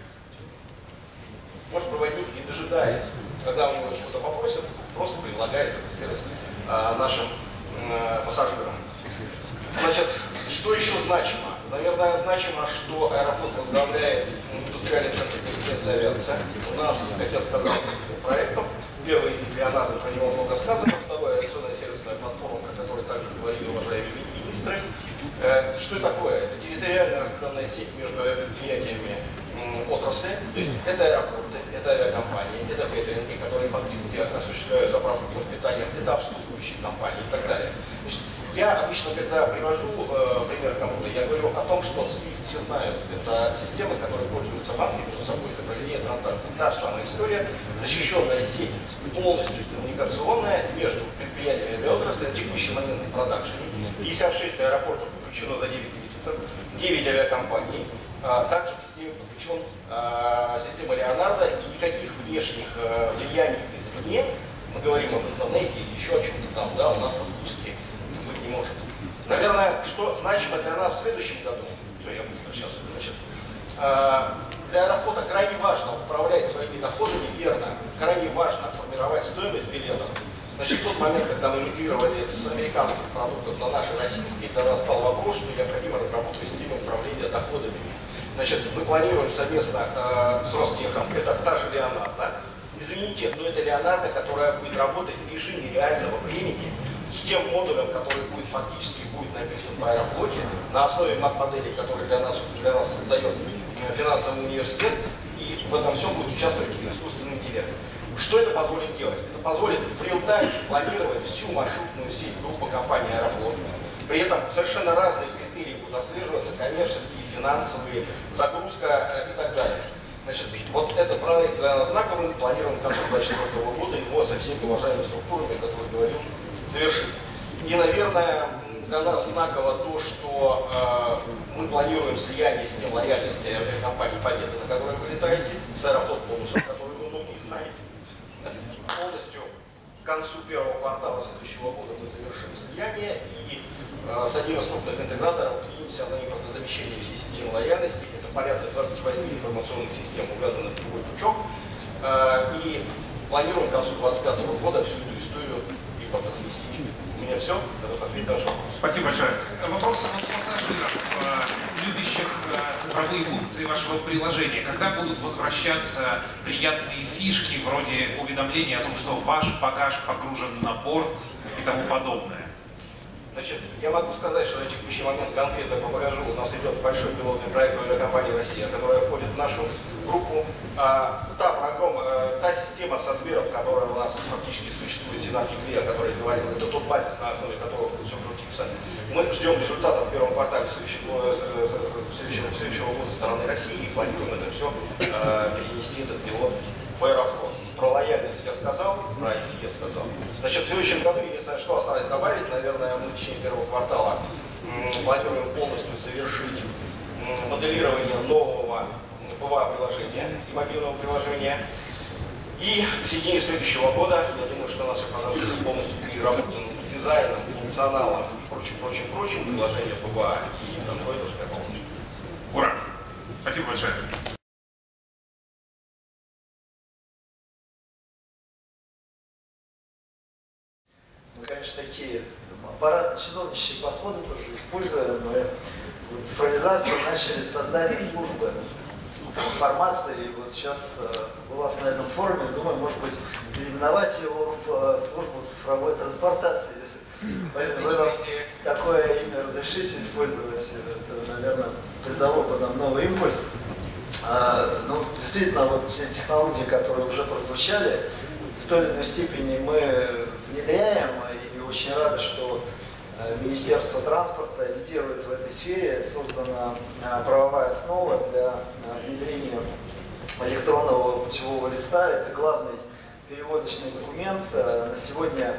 Может, проводник, не дожидаясь, когда у него что-то попросят, просто предлагает этот сервис э, нашим э, пассажирам. Значит, что еще значимо? Наверное, значимо, что Аэрофлот возглавляет индустриальный центр компетенции авиации. У нас, как я сказал, проектов. Первый из них Леонардо, про него много сказано. Второе, авиационная сервисная платформа, о которой также говорили уважаемые министры. Э, что это такое? Это территориальная распределенная сеть между предприятиями отрасли, то есть это аэропорты, это авиакомпании, это кейтеринги, которые фактически осуществляют заправку питания, это обслуживающие компании и так далее. Значит, я обычно, когда привожу э, пример кому-то, я говорю о том, что свифт все знают, это системы, которые пользуются банки между собой, это проведение транзакций. Та же самая история, защищенная сеть, полностью коммуникационная между предприятиями авиаотрасли на текущий момент в продакшене. пятьдесят шесть аэропортов включено за девять месяцев, девять авиакомпаний. А, также к системе подключен а, система Леонардо, и никаких внешних а, влияний извне, мы говорим об интернете или еще о чем-то там, да, у нас фактически быть не может. Наверное, что значимо для нас в следующем году, все, я быстро сейчас, значит, а, для Аэрофлота крайне важно управлять своими доходами верно, крайне важно формировать стоимость билетов. Значит, в тот момент, когда мы мигрировали с американских продуктов на наши российские, тогда стал вопрос, что необходимо разработать систему управления доходами. Значит, мы планируем совместно э, с Ростехом, это та же Леонардо. Извините, но это Леонардо, которая будет работать в режиме реального времени с тем модулем, который будет фактически будет написан в Аэрофлоте, на основе мат-модели, который для нас, для нас создает финансовый университет, и в этом всем будет участвовать искусственный интеллект. Что это позволит делать? Это позволит в реал-тайме планировать всю маршрутную сеть группы компании Аэрофлот. При этом совершенно разные критерии будут отслеживаться, коммерческие, финансовые, загрузка и так далее. Значит, вот этот проект для нас знаковый, мы планируем к концу две тысячи двадцать четвёртого года его со всеми уважаемыми структурами, о которых говорил, завершить. И, наверное, для нас знаково то, что э, мы планируем слияние с тем лояльности авиакомпании Победы, на которой вы летаете, с Аэрофлот бонусом, который вы многие знаете. Значит, полностью к концу первого квартала следующего года мы завершим слияние и э, с одним из крупных интеграторов двинемся на импортозамещение всей системы лояльности. Это порядка двадцати восьми информационных систем, увязанных в другой пучок. Э, и планируем к концу две тысячи двадцать пятого года всю эту историю импортозаместить. У меня все. Готов ответить на вопрос. Спасибо большое. Вопрос от пассажиров, любящих цифровые функции вашего приложения. Когда будут возвращаться приятные фишки, вроде уведомления о том, что ваш багаж погружен на борт и тому подобное? Значит, я могу сказать, что на текущий момент конкретно по багажу у нас идет большой пилотный проект авиакомпании «Россия», которая входит в нашу группу. А, та, программа, та система со Сбером, которая у нас фактически существует, Синапик Виа, о которой говорил, это тот базис, на основе которого будет все крутиться. Мы ждем результатов в первом квартале следующего, следующего, следующего года со стороны России и планируем это все э, перенести, этот пилот в Аэрофлот. Про лояльность я сказал, про ай эф я сказал. Значит, в следующем году, единственное, что осталось добавить, наверное, мы в течение первого квартала м, планируем полностью завершить м, моделирование нового ПВА-приложения и мобильного приложения. И к середине следующего года, я думаю, что у нас все продолжит полностью переработан дизайном, функционалом и прочим, прочим, прочим приложение ПВА и андроидовская помощь. Ура! Спасибо большое. Мы, конечно, такие аппаратно-чиновничьи подходы тоже используем. Мы цифровизацию начали с создания службы трансформации. И вот сейчас, была на этом форуме, думаю, может быть, переименовать его в службу цифровой трансплантации. Если поэтому вы нам такое имя разрешите использовать, это, наверное, придало бы нам новый импульс. А, ну, действительно, вот все технологии, которые уже прозвучали, в той или иной степени мы внедряем, и очень рады, что Министерство транспорта лидирует в этой сфере. Создана правовая основа для внедрения электронного путевого листа. Это главный перевозочный документ. На сегодня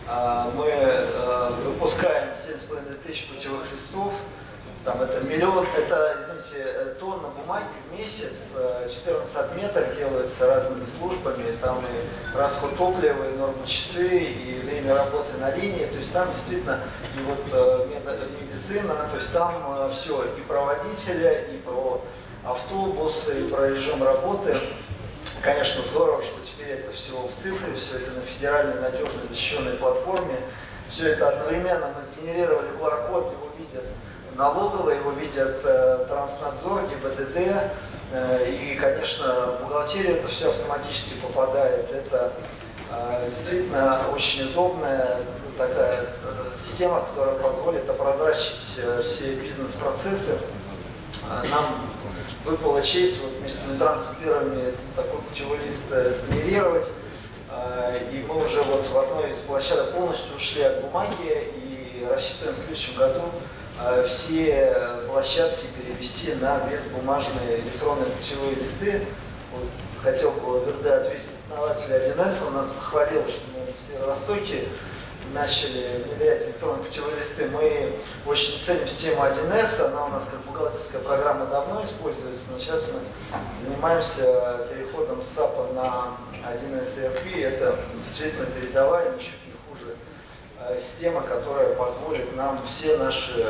мы выпускаем семь с половиной тысяч путевых листов. Там это миллион, это, извините, тонна бумаги в месяц, четырнадцать отметок делаются разными службами, там и расход топлива, и нормы часы, и время работы на линии, то есть там действительно и вот медицина, то есть там все, и про водителя, и про автобусы, и про режим работы. Конечно, здорово, что теперь это все в цифре, все это на федеральной надежной защищенной платформе, все это одновременно мы сгенерировали ку ар код, его видят налоговые, его видят э, Транснадзор, гэ бэ дэ дэ, э, и, конечно, в бухгалтерию это все автоматически попадает. Это э, действительно очень удобная такая э, система, которая позволит опрозрачить э, все бизнес-процессы. Э, нам выпала честь вот вместе с Минтрансом первыми такой путевой лист э, сгенерировать, э, и мы уже вот в одной из площадок полностью ушли от бумаги и рассчитываем в следующем году все площадки перевести на безбумажные электронные путевые листы. Вот, хотел было Верде ответить основатель один эс, он нас похвалил, что мы в Северо-Востоке начали внедрять электронные путевые листы. Мы очень ценим систему один эс, она у нас как бухгалтерская программа давно используется, но сейчас мы занимаемся переходом с САПа на один эс и эр пи. Это действительно передовая, ничуть не хуже система, которая позволит нам все наши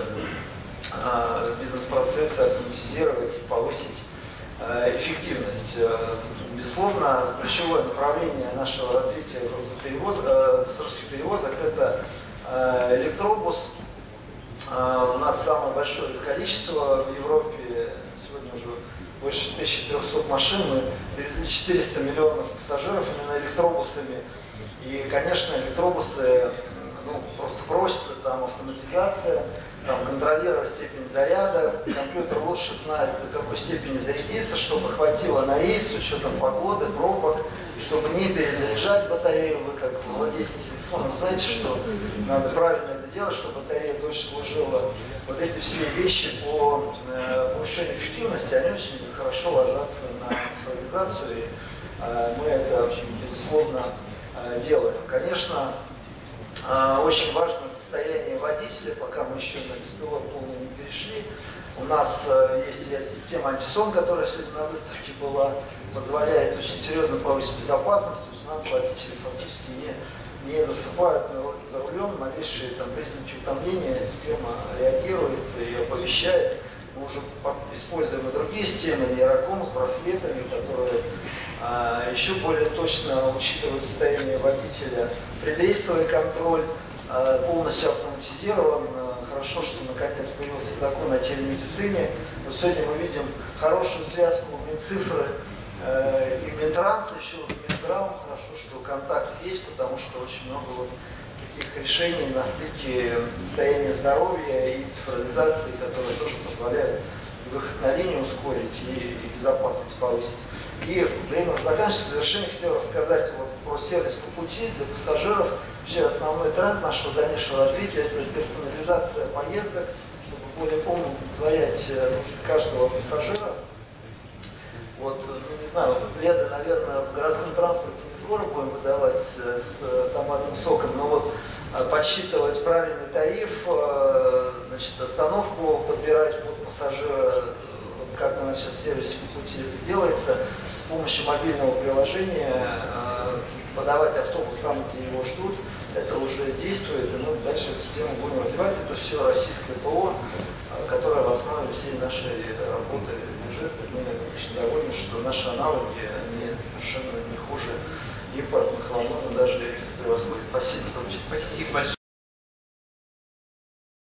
э, бизнес-процессы автоматизировать и повысить э, эффективность. Безусловно, ключевое направление нашего развития грузоперевозок, э, пассажирских перевозок – это э, электробус. Э, у нас самое большое количество в Европе, сегодня уже больше тысячи трёхсот машин, мы перевезли четыреста миллионов пассажиров именно электробусами. И, конечно, электробусы ну, просто просится, там автоматизация, там контролировать степень заряда, компьютер лучше знает, до какой степени зарядиться, чтобы хватило на рейс с учетом погоды, пробок, чтобы не перезаряжать батарею. Вы как владелец телефона знаете, что надо правильно это делать, чтобы батарея дольше служила. Вот эти все вещи по э, повышению эффективности, они очень хорошо ложатся на цифровизацию, и э, мы это, безусловно, э, делаем. Конечно, очень важно состояние водителя, пока мы еще на беспилот полный не перешли. У нас есть система антисон, которая сегодня на выставке была, позволяет очень серьезно повысить безопасность. То есть у нас водители фактически не, не засыпают за рулем, малейшие там признаки утомления, система реагирует и оповещает. Мы уже используем и другие системы, нейроком с браслетами, которые а, еще более точно учитывают состояние водителя. Предрейсовый контроль а, полностью автоматизирован. Хорошо, что наконец появился закон о телемедицине. Вот сегодня мы видим хорошую связку Минцифры э, и Минтранса, еще Минздрава. Хорошо, что контакт есть, потому что очень много вот таких решений на стыке состояния здоровья и цифровизации, которые тоже позволяют выход на линию ускорить и, и безопасность повысить. И время заканчивается. В завершение хотел рассказать вот про сервис по пути для пассажиров. Вообще основной тренд нашего дальнейшего развития – это персонализация поездок, чтобы более полно удовлетворять нужды каждого пассажира. Вот, ну, не знаю, лето, наверное, в городском транспорте не скоро будем выдавать с, с томатным соком, но вот подсчитывать правильный тариф, значит, остановку подбирать под пассажира, вот как у нас сейчас в сервисе по пути это делается, с помощью мобильного приложения подавать автобус там, где его ждут, это уже действует, и мы дальше эту систему будем развивать. Это все российское ПО, которое в основе всей нашей работы лежит. Мы очень довольны, что наши аналоги, они совершенно не хуже импортных, во многом даже их превосходят. Спасибо. Спасибо большое.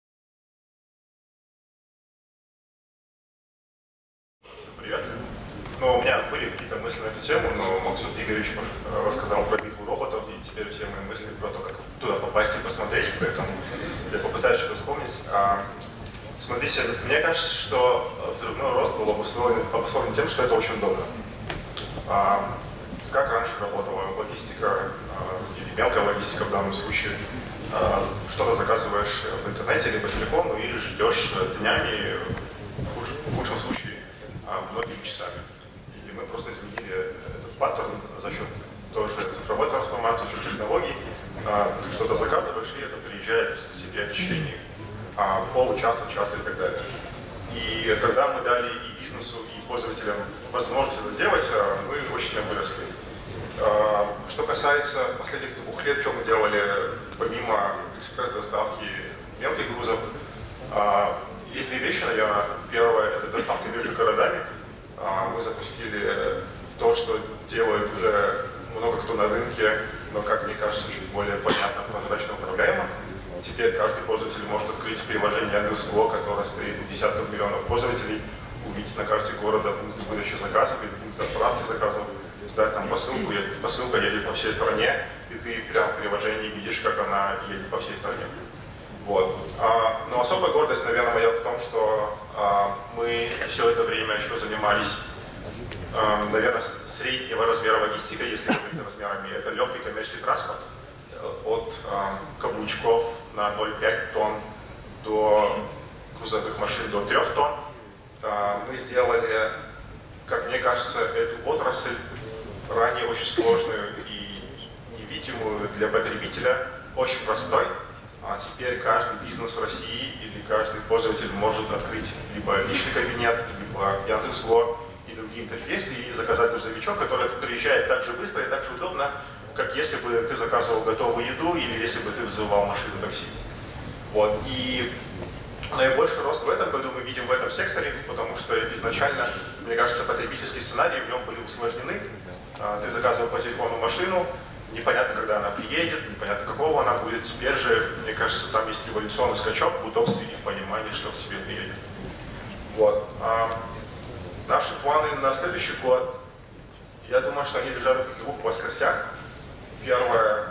Привет. Но у меня были какие-то мысли на эту тему, но Максут Игоревич рассказал про битву роботов, и теперь все мои мысли про то, как туда попасть и посмотреть, поэтому я попытаюсь что-то вспомнить. А, смотрите, мне кажется, что взрывной рост был обусловлен, обусловлен тем, что это очень удобно. А, как раньше работала логистика, или мелкая логистика в данном случае, что-то заказываешь в интернете или по телефону и ждешь днями, в худшем, в худшем случае, многими часами. И мы просто изменили этот паттерн за счет тоже цифровой трансформации, за счет технологий. Что-то заказываешь, и это приезжает к тебе в течение получаса, часа и так далее. И когда мы дали и бизнесу, и пользователям возможность это делать, мы очень выросли. Что касается последних двух лет, что мы делали помимо экспресс-доставки мелких грузов, есть две вещи, наверное. Первое – это доставка между городами. Мы запустили то, что делает уже много кто на рынке, но, как мне кажется, чуть более понятно, прозрачно управляемо. Теперь каждый пользователь может открыть приложение Яндекс.Го, которое стоит у десятков миллионов пользователей, увидеть на карте города пункты выдачи заказов, пункты отправки заказов, сдать там посылку, и посылка едет по всей стране, и ты прямо в приложении видишь, как она едет по всей стране. Вот. А, но особая гордость, наверное, моя в том, что а, мы все это время еще занимались, а, наверное, среднего размера логистикой, если говорить размерами. Это легкий коммерческий транспорт от а, каблучков на ноль целых пять тонн до грузовых машин до трёх тонн. А, мы сделали, как мне кажется, эту отрасль ранее очень сложную и невидимую для потребителя, очень простой. А теперь каждый бизнес в России или каждый пользователь может открыть либо личный кабинет, либо Яндекс.Го и другие интерфейсы и заказать грузовичок, который приезжает так же быстро и так же удобно, как если бы ты заказывал готовую еду или если бы ты вызывал машину такси. Вот. И наибольший рост в этом году мы видим в этом секторе, потому что изначально, мне кажется, потребительские сценарии в нем были усложнены. Ты заказывал по телефону машину, непонятно, когда она приедет, непонятно, какого она будет. Теперь же, мне кажется, там есть эволюционный скачок в удобстве и в понимании, что к тебе приедет. Вот. А наши планы на следующий год, я думаю, что они лежат в двух плоскостях. Первое,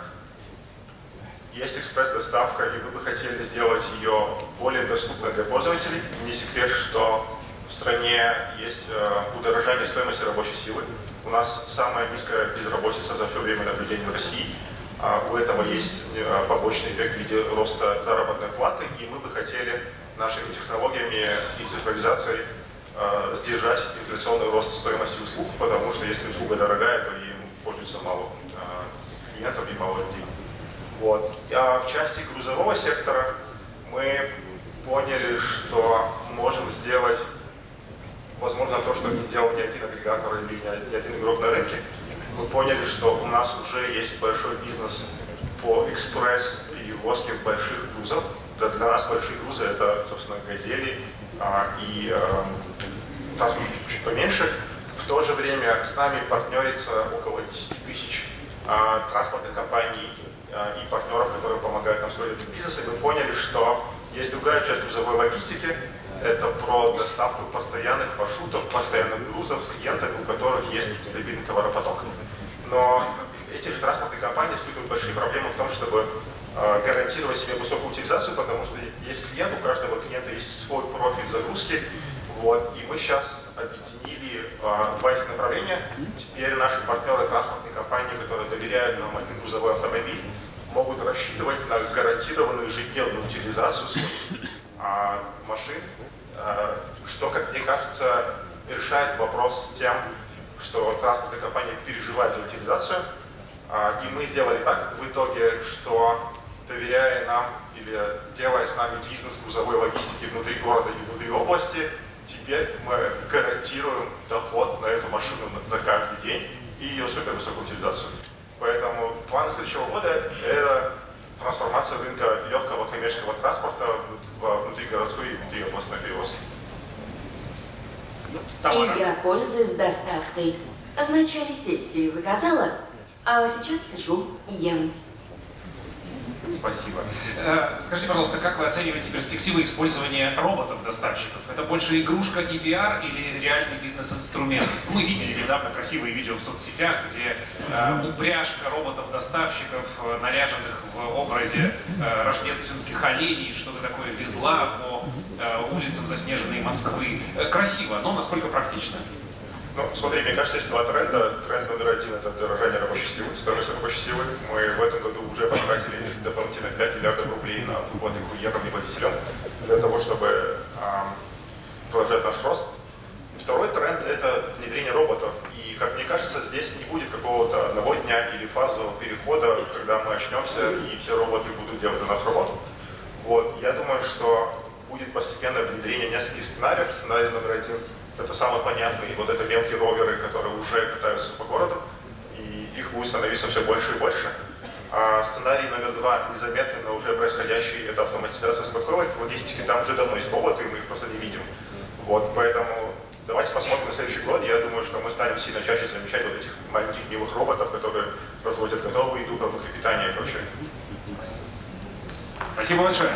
есть экспресс-доставка, и вы бы хотели сделать ее более доступной для пользователей. Не секрет, что в стране есть удорожание стоимости рабочей силы. У нас самая низкая безработица за все время наблюдения в России. У этого есть побочный эффект в виде роста заработной платы, и мы бы хотели нашими технологиями и цифровизацией сдержать инфляционный рост стоимости услуг, потому что если услуга дорогая, то им пользуется мало клиентов и мало людей. Вот. А в части грузового сектора мы поняли, что можем сделать, возможно, то, что не делал ни один агрегатор или ни один игрок на рынке. Мы поняли, что у нас уже есть большой бизнес по экспресс-перевозке больших грузов. Для нас большие грузы — это, собственно, газели а, и а, транспорт чуть поменьше. В то же время с нами партнерится около десяти тысяч а, транспортных компаний а, и партнеров, которые помогают нам строить этот бизнес. И мы поняли, что есть другая часть грузовой логистики. Это про доставку постоянных маршрутов, постоянных грузов с клиентами, у которых есть стабильный товаропоток. Но эти же транспортные компании испытывают большие проблемы в том, чтобы э, гарантировать себе высокую утилизацию, потому что есть клиент, у каждого клиента есть свой профиль загрузки. Вот, и мы сейчас объединили э, два этих направления. Теперь наши партнеры, транспортные компании, которые доверяют нам один грузовой автомобиль, могут рассчитывать на гарантированную ежедневную утилизацию своих э, машин, э, что, как мне кажется, решает вопрос с тем, что транспортные компании переживают за утилизацию. Э, и мы сделали так в итоге, что, доверяя нам или делая с нами бизнес грузовой логистики внутри города и внутри области, теперь мы гарантируем доход на эту машину за каждый день и ее супервысокую утилизацию. Поэтому план следующего года – это трансформация рынка легкого коммерческого транспорта внутри городской и внутри областной перевозки. И я пользуюсь доставкой. В начале сессии заказала, а сейчас сижу и ем. Спасибо. Скажите, пожалуйста, как вы оцениваете перспективы использования роботов-доставщиков? Это больше игрушка и пиар или реальный бизнес-инструмент? Мы видели недавно красивые видео в соцсетях, где э, упряжка роботов-доставщиков, наряженных в образе э, рождественских оленей, что-то такое везла по э, улицам заснеженной Москвы. Э, красиво, но насколько практично? Ну, смотри, мне кажется, есть два тренда. Тренд номер один – это дорожание рабочей силы, стоимость рабочей силы. Мы в этом году уже потратили дополнительно пять миллиардов рублей на выплаты курьерам и водителям для того, чтобы э, продолжать наш рост. Второй тренд – это внедрение роботов. И, как мне кажется, здесь не будет какого-то одного дня или фазового перехода, когда мы очнемся и все роботы будут делать за нас работу. Вот. Я думаю, что будет постепенное внедрение нескольких сценариев. Сценарий номер один – это самый понятный. И вот это мелкие роверы, которые уже катаются по городу, и их будет становиться все больше и больше. А сценарий номер два, незаметный, но уже происходящий, это автоматизация складской логистики. Там уже давно есть роботы, и мы их просто не видим. Вот, поэтому давайте посмотрим на следующий год. Я думаю, что мы станем сильно чаще замечать вот этих маленьких милых роботов, которые разводят готовую еду, продукты питания и прочее. Спасибо большое.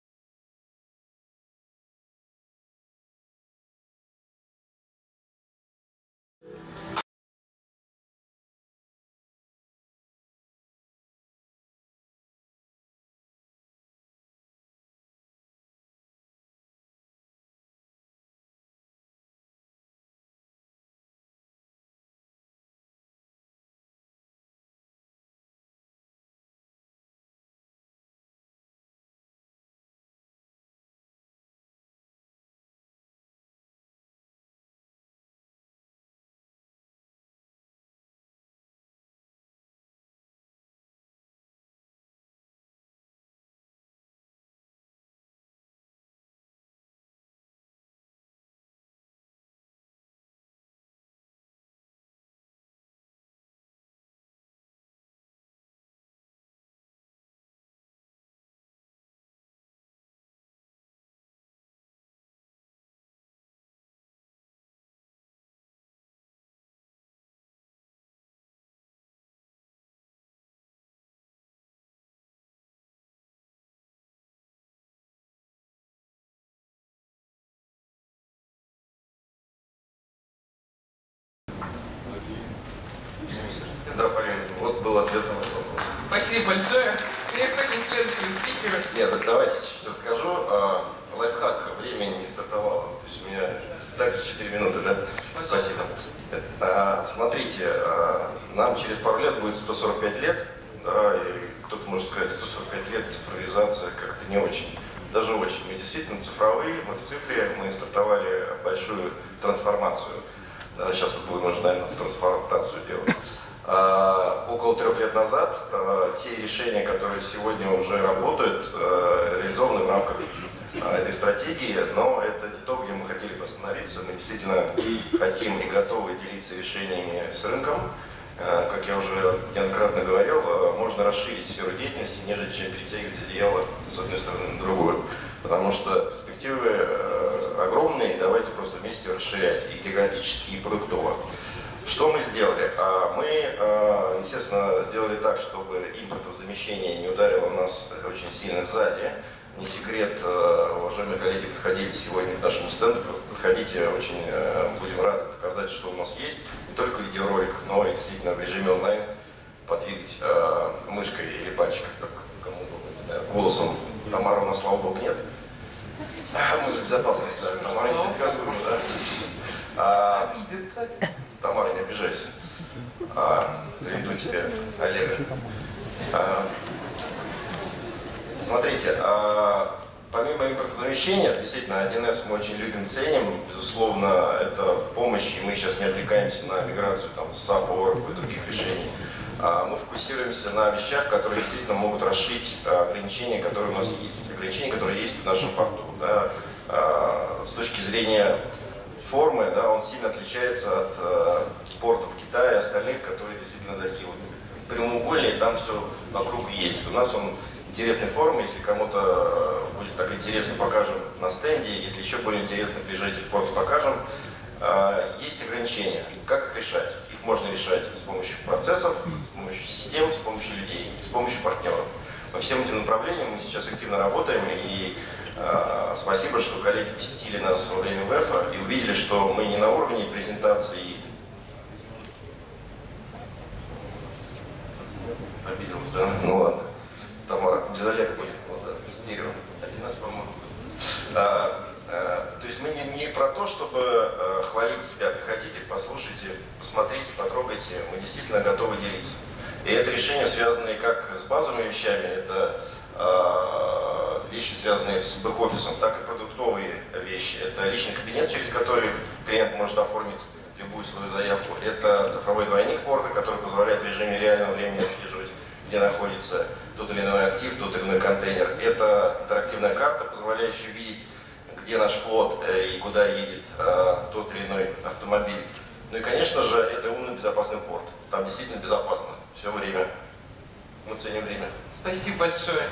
Да, Полин, вот был ответ на вопрос. Спасибо большое. Переходим к следующему спикеру. Нет, так давайте чуть-чуть расскажу. А, лайфхак, времени не стартовало. То есть у меня так четыре минуты, да? Пожалуйста. Спасибо. А, смотрите, а, нам через пару лет будет сто сорок пять лет, да, и кто-то может сказать, сто сорок пять лет цифровизация как-то не очень. Даже очень. Мы действительно цифровые, мы в цифре, мы стартовали большую трансформацию. Да, сейчас вот будем уже, наверное, трансплантацию делать. А, около трех лет назад а, те решения, которые сегодня уже работают, а, реализованы в рамках а, этой стратегии, но это не то, где мы хотели остановиться. Мы действительно хотим и готовы делиться решениями с рынком. А, как я уже неоднократно говорил, а, можно расширить сферу деятельности, нежели чем перетягивать одеяло с одной стороны на другую. Потому что перспективы э, огромные, давайте просто вместе расширять и географически, и продуктово. Что мы сделали? А, мы, э, естественно, сделали так, чтобы импортозамещение не ударило нас очень сильно сзади. Не секрет, э, уважаемые коллеги, подходили сегодня к нашему стенду, подходите, очень э, будем рады показать, что у нас есть. Не только видеоролик, но и действительно в режиме онлайн подвигать э, мышкой или пальчиком, как кому удобно, не знаю, голосом. Тамара у нас, слава богу, нет. Мы за безопасность, да. Тамара не предсказуема, да. А, Тамара, не обижайся. А, приведу тебе Олега. А, смотрите, а, помимо импортозамещения, действительно, один эс мы очень любим, ценим. Безусловно, это помощь, и мы сейчас не отвлекаемся на миграцию там, с сап, Oracle и других решений. Мы фокусируемся на вещах, которые действительно могут расшить ограничения, которые у нас есть. Ограничения, которые есть в нашем порту. Да. С точки зрения формы, да, он сильно отличается от портов Китая и остальных, которые действительно такие вот прямоугольные, там все вокруг есть. У нас он интересной формы, если кому-то будет так интересно, покажем на стенде. Если еще более интересно, приезжайте в порт, покажем. Есть ограничения. Как их решать? Их можно решать с помощью процессов, с помощью систем, с помощью людей, с помощью партнеров. по всем этим направлениям мы сейчас активно работаем, и э, спасибо, что коллеги посетили нас во время ВЭФа и увидели, что мы не на уровне презентации. Обиделась, да? Ну ладно. Тамара, без Олега будет, вот, да, стерео. Один раз, по-моему. А, а, то есть мы не, не про то, чтобы а, хвалить себя. Приходите, послушайте, посмотрите, потрогайте. Мы действительно готовы делиться. И это решения, связанные как с базовыми вещами, это а, вещи, связанные с бэк-офисом, так и продуктовые вещи. Это личный кабинет, через который клиент может оформить любую свою заявку. Это цифровой двойник порта, который позволяет в режиме реального времени отслеживать, где находится тот или иной актив, тот или иной контейнер. Это интерактивная карта, позволяющая видеть, где наш флот и куда едет а, тот или иной автомобиль. Ну и, конечно же, это умный безопасный порт. Там действительно безопасно все время. Мы ценим время. Спасибо большое.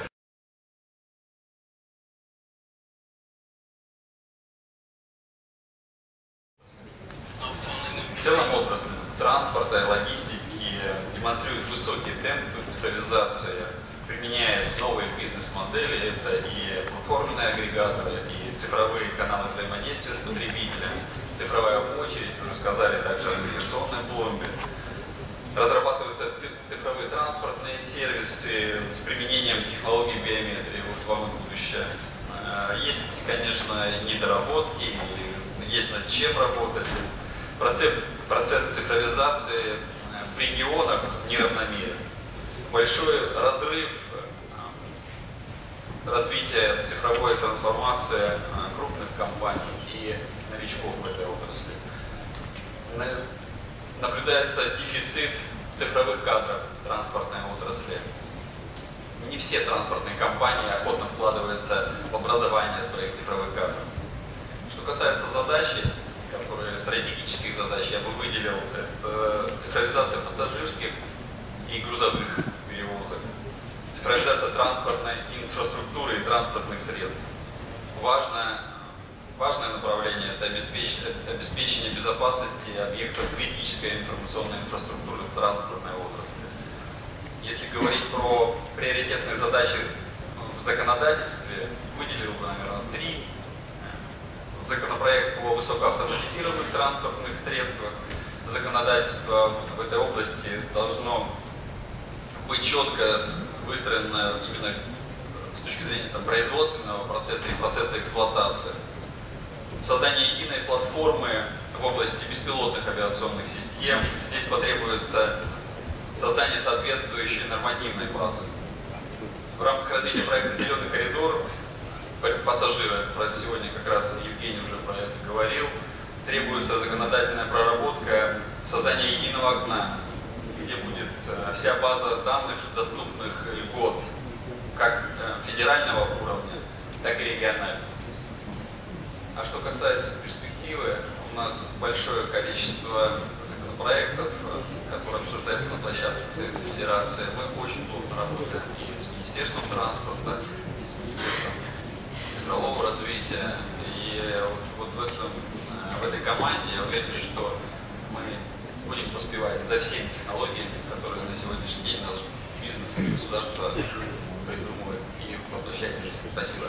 В целом отрасль транспорта и логистики демонстрирует высокие темпы цифровизации, применяет новые бизнес-модели, это и платформенные агрегаторы, и цифровые каналы взаимодействия с потребителем, цифровая очередь, уже сказали, также навигационные пломбы. Разрабатываются цифровые транспортные сервисы с применением технологий биометрии, вот вам и будущее. Есть, конечно, недоработки, есть над чем работать. Процесс, процесс цифровизации в регионах неравномерен. Большой разрыв развития цифровой трансформации крупных компаний и новичков в этой отрасли. Наблюдается дефицит цифровых кадров в транспортной отрасли. Не все транспортные компании охотно вкладываются в образование своих цифровых кадров. Что касается задачи, которые стратегических задач я бы выделил, это цифровизация пассажирских и грузовых перевозок, цифровизация транспортной инфраструктуры и транспортных средств. Важное, важное направление – это обеспечение, обеспечение безопасности объектов критической информационной инфраструктуры в транспортной отрасли. Если говорить про приоритетные задачи в законодательстве, выделил бы, наверное, три. Законопроект по высокоавтоматизированных транспортных средствах. Законодательство в этой области должно быть четко выстроено именно с точки зрения там, производственного процесса и процесса эксплуатации. Создание единой платформы в области беспилотных авиационных систем. Здесь потребуется создание соответствующей нормативной базы. В рамках развития проекта «Зеленый коридор» пассажиры, про сегодня как раз Евгений уже про это говорил, требуется законодательная проработка, создание единого окна, где будет вся база данных, доступных льгот, как федерального уровня, так и регионального. А что касается перспективы, у нас большое количество законопроектов, которые обсуждаются на площадке Совета Федерации. Мы очень плотно работаем и с Министерством транспорта, и с Министерством цифрового развития. И вот, вот в, этом, в этой команде я уверен, что мы будем поспевать за всеми технологиями, которые на сегодняшний день наш бизнес и государство придумывает и воплощает. Спасибо.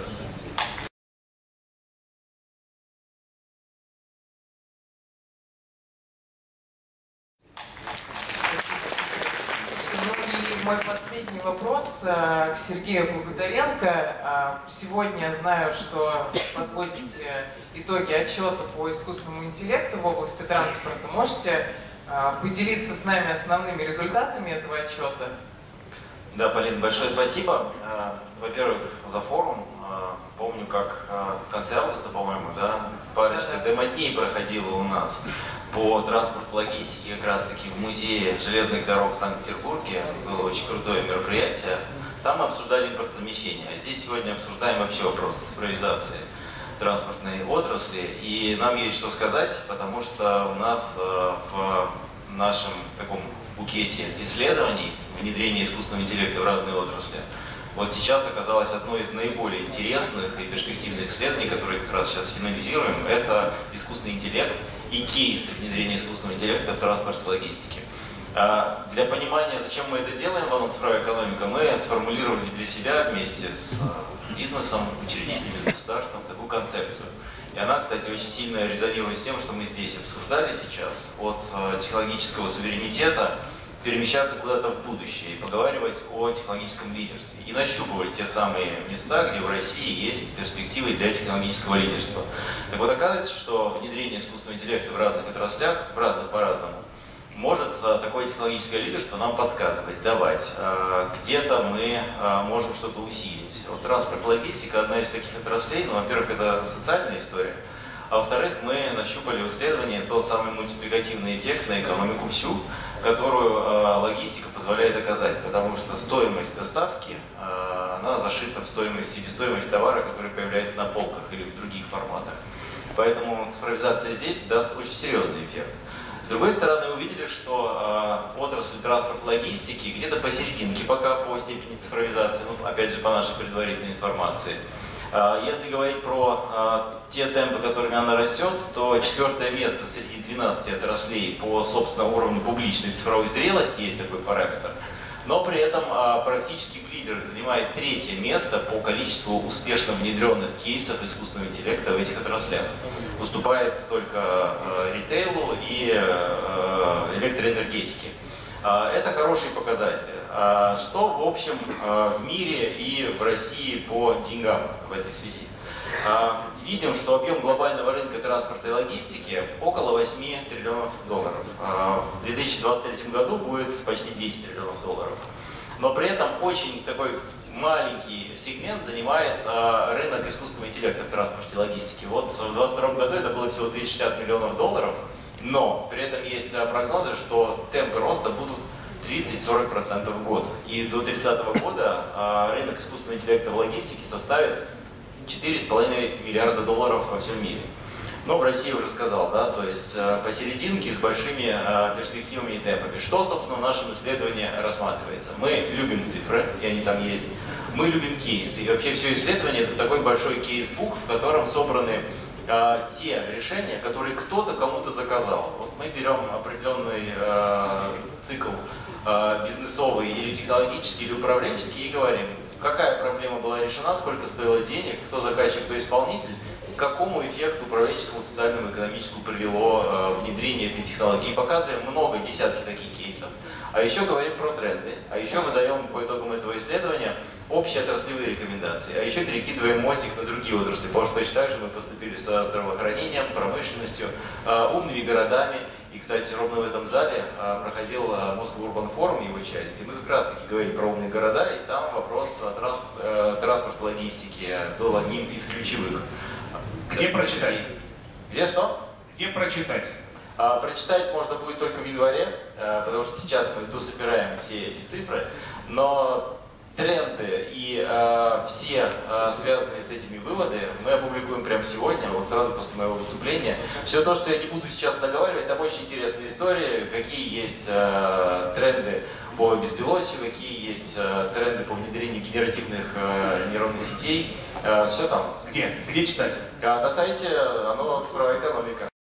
Мой последний вопрос э, к Сергею Благодаренко. Э, сегодня знаю, что подводите итоги отчета по искусственному интеллекту в области транспорта. Можете э, поделиться с нами основными результатами этого отчета? Да, Полин, большое спасибо. Во-первых, за форум. Помню, как в конце августа, по-моему, да, парочка демо-дней проходила у нас по транспорту логистике, как раз таки в музее железных дорог в Санкт-Петербурге. Было очень крутое мероприятие. Там мы обсуждали импортозамещение. А здесь сегодня обсуждаем вообще вопрос цифровизации транспортной отрасли. И нам есть что сказать, потому что у нас в нашем таком букете исследований внедрения искусственного интеллекта в разные отрасли вот сейчас оказалось одно из наиболее интересных и перспективных исследований, которые как раз сейчас финализируем, это искусственный интеллект и кейсы внедрения искусственного интеллекта в транспорте и логистике. Для понимания, зачем мы это делаем, волна цифровая экономика, мы сформулировали для себя вместе с бизнесом, учредителями, с государством такую концепцию. И она, кстати, очень сильно резонирует с тем, что мы здесь обсуждали сейчас, от технологического суверенитета перемещаться куда-то в будущее и поговаривать о технологическом лидерстве. И нащупывать те самые места, где в России есть перспективы для технологического лидерства. Так вот, оказывается, что внедрение искусственного интеллекта в разных отраслях, в разных по-разному, может такое технологическое лидерство нам подсказывать, давать. Где-то мы можем что-то усилить. Вот транспорт и логистика одна из таких отраслей. Ну, во-первых, это социальная история. А во-вторых, мы нащупали в исследовании тот самый мультипликативный эффект на экономику всю, которую логистика позволяет оказать. Потому что стоимость доставки, она зашита в стоимость, себестоимость товара, который появляется на полках или в других форматах. Поэтому цифровизация здесь даст очень серьезный эффект. С другой стороны, увидели, что э, отрасль транспорт-логистики где-то посерединке пока по степени цифровизации, ну, опять же, по нашей предварительной информации. Э, если говорить про э, те темпы, которыми она растет, то четвертое место среди двенадцати отраслей по, собственно, уровню публичной цифровой зрелости, есть такой параметр, но при этом э, практически в лидерах занимает третье место по количеству успешно внедренных кейсов искусственного интеллекта в этих отраслях. Уступает только э, ритейлу и э, электроэнергетике. Э, это хорошие показатели. Э, что, в общем, э, в мире и в России по деньгам в этой связи? Э, видим, что объем глобального рынка транспорта и логистики около восьми триллионов долларов. Э, в две тысячи двадцать третьем году будет почти десять триллионов долларов. Но при этом очень такой маленький сегмент занимает э, рынок искусственного интеллекта в транспорте и логистике. Вот в две тысячи двадцать втором году это было всего двести шестьдесят миллионов долларов, но при этом есть прогнозы, что темпы роста будут тридцать-сорок процентов в год. И до две тысячи тридцатого года э, рынок искусственного интеллекта в логистике составит четыре с половиной миллиарда долларов во всем мире. Но в России уже сказал, да, то есть э, посерединке с большими э, перспективами и темпами. Что, собственно, в нашем исследовании рассматривается? Мы любим цифры, и они там есть. Мы любим кейсы. И вообще все исследование — это такой большой кейсбук, в котором собраны э, те решения, которые кто-то кому-то заказал. Вот мы берем определенный э, цикл э, бизнесовый или технологический, или управленческий и говорим, какая проблема была решена, сколько стоило денег, кто заказчик, кто исполнитель, к какому эффекту управленческому, социальному, экономическому привело э, внедрение этой технологии. И показываем много, десятки таких кейсов. А еще говорим про тренды, а еще выдаем по итогам этого исследования общие отраслевые рекомендации, а еще перекидываем мостик на другие отрасли, потому что точно так же мы поступили со здравоохранением, промышленностью, э, умными городами. И, кстати, ровно в этом зале э, проходил э, Moscow Urban Forum, его часть, и мы как раз таки говорили про умные города, и там вопрос о транспорт, э, транспорт логистики был одним из ключевых. Где прочитать? Где что? Где прочитать? А, прочитать можно будет только в январе, а, потому что сейчас мы дособираем все эти цифры, но тренды и а, все а, связанные с этими выводы мы опубликуем прямо сегодня, вот сразу после моего выступления. Все то, что я не буду сейчас наговаривать, там очень интересные истории, какие есть а, тренды по безпилотью, какие есть э, тренды по внедрению генеративных э, нейронных сетей. Э, все там. Где? Где читать? А на сайте оно «Цифровая экономика».